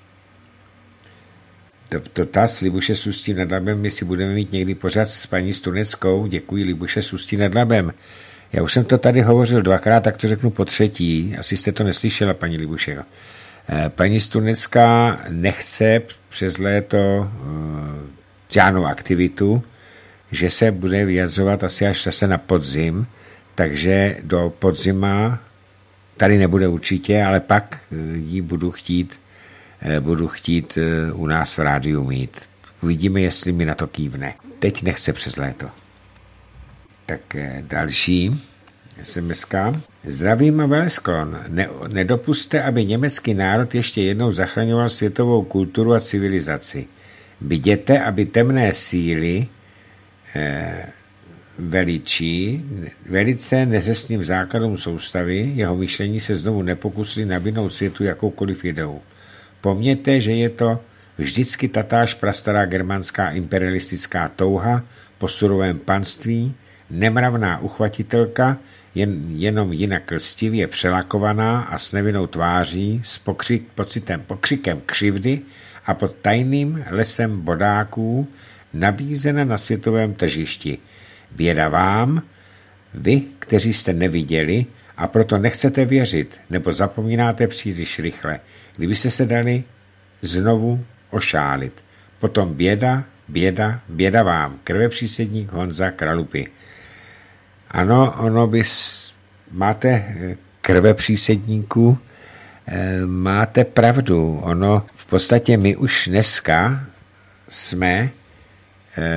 to, to ta s Libuše Sustí nad Labem, jestli budeme mít někdy pořád s paní Stuneckou, děkuji Libuše Sustí nad Labem. Já už jsem to tady hovořil dvakrát, tak to řeknu po třetí. Asi jste to neslyšela, paní Libušeho. Paní Stunecká nechce přes léto žádnou aktivitu, že se bude vyjadřovat asi až zase na podzim, takže do podzima tady nebude určitě, ale pak ji budu chtít, budu chtít u nás v rádiu mít. Uvidíme, jestli mi na to kývne. Teď nechce přes léto. Tak další SMSka. Zdravím a velesklon. Ne, nedopuste, aby německý národ ještě jednou zachraňoval světovou kulturu a civilizaci. Viděte, aby temné síly eh, veličí, velice neřestným základům soustavy, jeho myšlení se znovu nepokusili nabídnout světu jakoukoliv ideu. Pomněte, že je to vždycky tatáž prastará germánská imperialistická touha po surovém panství, nemravná uchvatitelka, jen, jenom jinak lstivě přelakovaná a s nevinnou tváří, s pokřik, pocitem, pokřikem křivdy a pod tajným lesem bodáků nabízena na světovém tržišti. Běda vám, vy, kteří jste neviděli a proto nechcete věřit, nebo zapomínáte příliš rychle, kdybyste se dali znovu ošálit. Potom běda, běda, běda vám, krvepřísedník Honza Kralupy. Ano, ono bys, máte krvepřísedníků, máte pravdu. Ono, v podstatě my už dneska jsme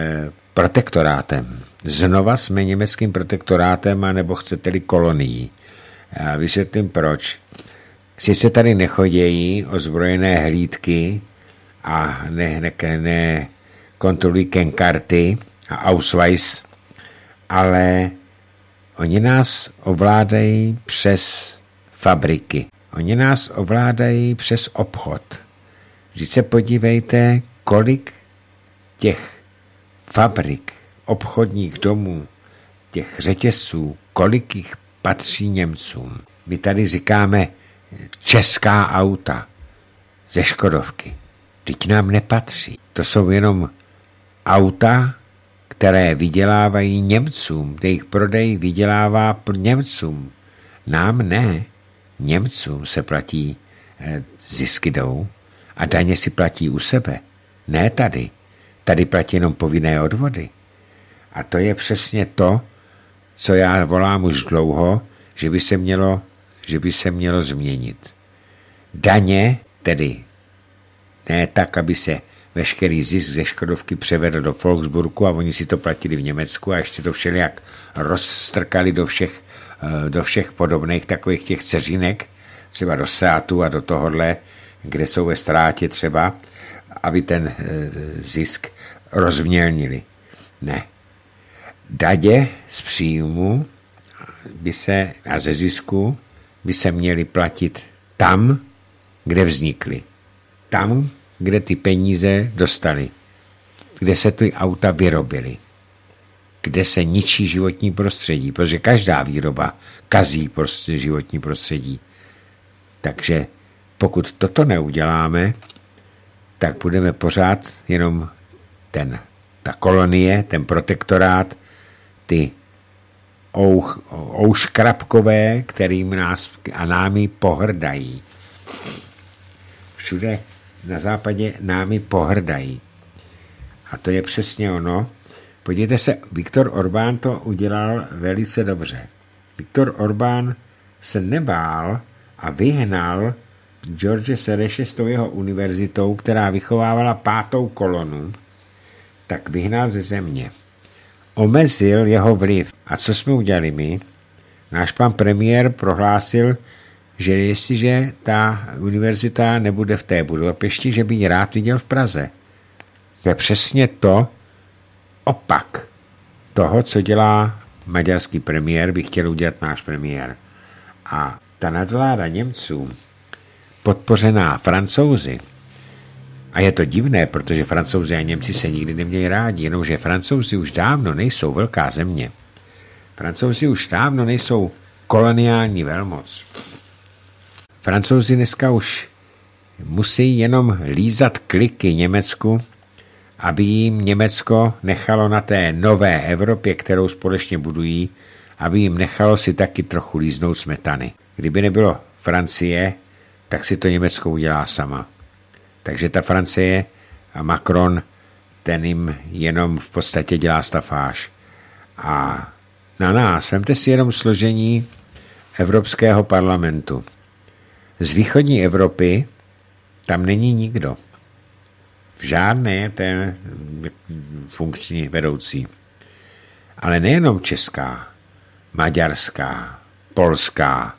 protektorátem. Znova jsme německým protektorátem, anebo chcete-li kolonií. Já vysvětlím proč. Sice tady nechodějí ozbrojené hlídky a ne, ne, ne kontrolují kenkarty a Ausweis, ale oni nás ovládají přes fabriky. Oni nás ovládají přes obchod. Vždyť se podívejte, kolik těch fabrik, obchodních domů, těch řetězců, kolik jich patří Němcům. My tady říkáme česká auta ze Škodovky. Vždyť nám nepatří. To jsou jenom auta, které vydělávají Němcům. Jejich prodej vydělává Němcům. Nám ne. Němcům se platí eh, zisky jdou a daně si platí u sebe. Ne tady. Tady platí jenom povinné odvody. A to je přesně to, co já volám už dlouho, že by se mělo, že by se mělo změnit. Daně, tedy ne tak, aby se veškerý zisk ze Škodovky převedl do Volksburgu a oni si to platili v Německu a ještě to všelijak rozstrkali do všech, do všech podobných takových těch dceřinek, třeba do Seatu a do tohohle, kde jsou ve ztrátě třeba, aby ten zisk rozmělnili. Ne. Daně z příjmu by se, a ze zisku by se měly platit tam, kde vznikly. Tam, kde ty peníze dostali. Kde se ty auta vyrobily. Kde se ničí životní prostředí, protože každá výroba kazí prostě životní prostředí. Takže pokud toto neuděláme, tak budeme pořád jenom ten, ta kolonie, ten protektorát, ty ouch, ouškrapkové, kterým nás a námi pohrdají. Všude na západě námi pohrdají. A to je přesně ono. Podívejte se, Viktor Orbán to udělal velice dobře. Viktor Orbán se nebál a vyhnal George Soreše s tou jeho univerzitou, která vychovávala pátou kolonu, tak vyhnal ze země. Omezil jeho vliv. A co jsme udělali my? Náš pan premiér prohlásil, že jestliže ta univerzita nebude v té Budapešti, že by ji rád viděl v Praze. To je přesně to opak toho, co dělá maďarský premiér, by chtěl udělat náš premiér. A ta nadvláda Němců, podpořená Francouzi, a je to divné, protože Francouzi a Němci se nikdy neměli rádi, jenomže Francouzi už dávno nejsou velká země. Francouzi už dávno nejsou koloniální velmoc. Francouzi dneska už musí jenom lízat kliky Německu, aby jim Německo nechalo na té nové Evropě, kterou společně budují, aby jim nechalo si taky trochu líznout smetany. Kdyby nebylo Francie, tak si to Německo udělá sama. Takže ta Francie a Macron, ten jim jenom v podstatě dělá stafáž. A na nás, vemte si jenom složení Evropského parlamentu. Z východní Evropy tam není nikdo. V žádné té funkční vedoucí. Ale nejenom česká, maďarská, polská,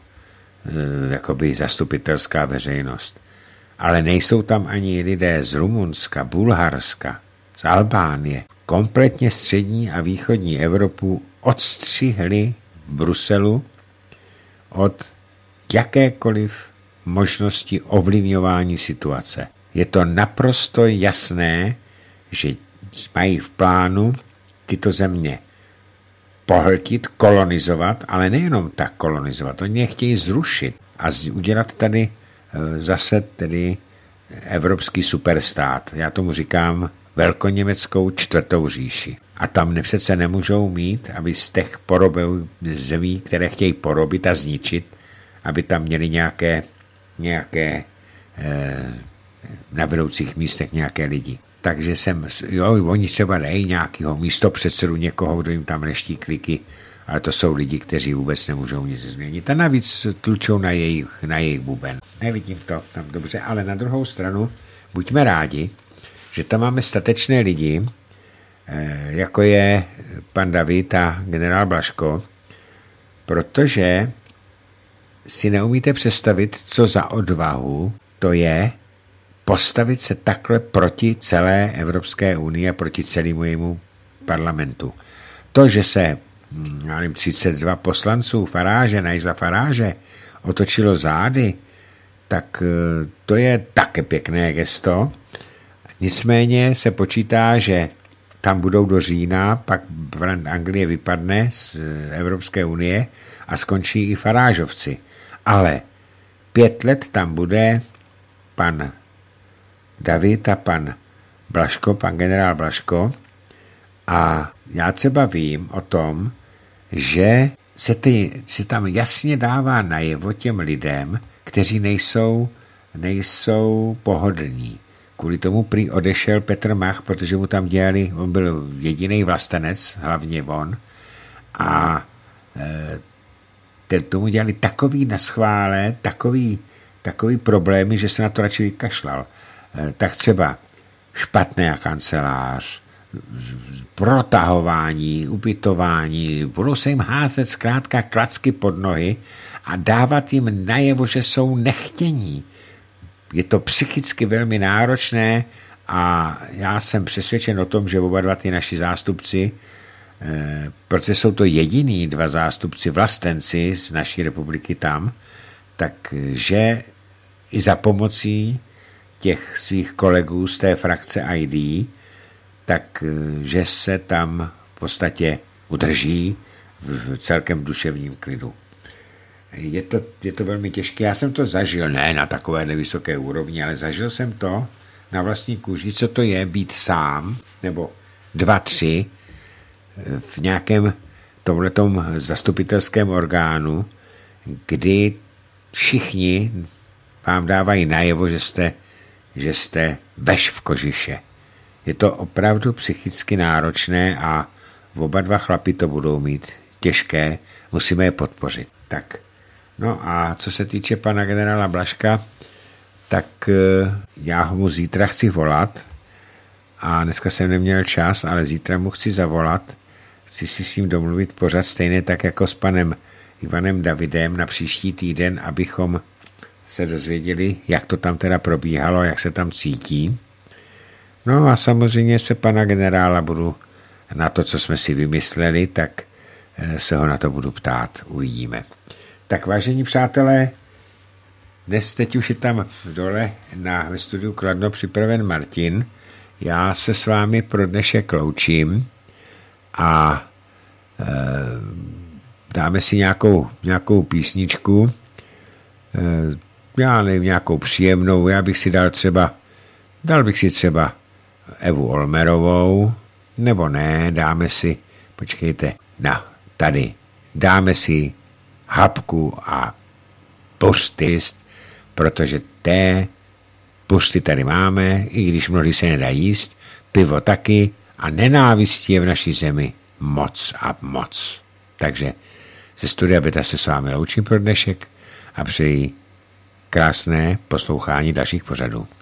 jakoby zastupitelská veřejnost. Ale nejsou tam ani lidé z Rumunska, Bulharska, z Albánie. Kompletně střední a východní Evropu odstřihli v Bruselu od jakékoliv možnosti ovlivňování situace. Je to naprosto jasné, že mají v plánu tyto země pohltit, kolonizovat, ale nejenom tak kolonizovat, oni je chtějí zrušit a udělat tady zase tedy evropský superstát. Já tomu říkám velkoněmeckou čtvrtou říši. A tam přece nemůžou mít, aby z těch porobil zemí, které chtějí porobit a zničit, aby tam měli nějaké, nějaké eh, na vedoucích místech nějaké lidi. Takže jsem, jo, oni třeba nejí nějakého místopředsedu, někoho, kdo jim tam neští kliky, ale to jsou lidi, kteří vůbec nemůžou nic změnit. A navíc tlučou na jejich, na jejich buben. Nevidím to tam dobře, ale na druhou stranu buďme rádi, že tam máme statečné lidi, jako je pan David a generál Blažko, protože si neumíte představit, co za odvahu to je postavit se takhle proti celé Evropské unii a proti celému jejímu parlamentu. To, že se já nevím, třicet dva poslanců Faráže, Nigela Faráže otočilo zády, tak to je také pěkné gesto. Nicméně se počítá, že tam budou do října, pak Anglie vypadne z Evropské unie a skončí i Farážovci. Ale pět let tam bude pan David a pan Blažko, pan generál Blažko, a já třeba vím o tom, že se, ty, se tam jasně dává najevo těm lidem, kteří nejsou, nejsou pohodlní. Kvůli tomu prý odešel Petr Mach, protože mu tam dělali, on byl jediný vlastenec, hlavně on, a e, tomu dělali takový naschvále, takový, takový problémy, že se na to radši vykašlal. E, tak třeba špatný kancelář, protahování, ubytování, budou se jim házet zkrátka klacky pod nohy a dávat jim najevo, že jsou nechtění. Je to psychicky velmi náročné a já jsem přesvědčen o tom, že oba dva ty naši zástupci, eh, protože jsou to jediný dva zástupci vlastenci z naší republiky tam, takže i za pomocí těch svých kolegů z té frakce I D, tak že se tam v podstatě udrží v celkem duševním klidu. Je to, je to velmi těžké. Já jsem to zažil, ne na takové nevysoké úrovni, ale zažil jsem to na vlastní kůži, co to je být sám, nebo dva, tři v nějakém tomhletom zastupitelském orgánu, kdy všichni vám dávají najevo, že jste, že jste veš v kožiše. Je to opravdu psychicky náročné a oba dva chlapi to budou mít těžké, musíme je podpořit. Tak, no a co se týče pana generála Blažka, tak já ho mu zítra chci volat a dneska jsem neměl čas, ale zítra mu chci zavolat, chci si s ním domluvit pořád stejně tak jako s panem Ivanem Davidem na příští týden, abychom se dozvěděli, jak to tam teda probíhalo, jak se tam cítí. No a samozřejmě se pana generála budu na to, co jsme si vymysleli, tak se ho na to budu ptát, uvidíme. Tak vážení přátelé, dnes teď už je tam dole na, ve studiu Kladno připraven Martin. Já se s vámi pro dnešek loučím a e, dáme si nějakou, nějakou písničku, e, já nevím, nějakou příjemnou, já bych si dal třeba, dal bych si třeba Evu Olmerovou, nebo ne, dáme si, počkejte, no, tady, dáme si Hapku a Pustist, protože té pusty tady máme, i když mnohdy se nedá jíst, pivo taky a nenávistí je v naší zemi moc a moc. Takže ze studia Beta se s vámi loučím pro dnešek a přeji krásné poslouchání dalších pořadů.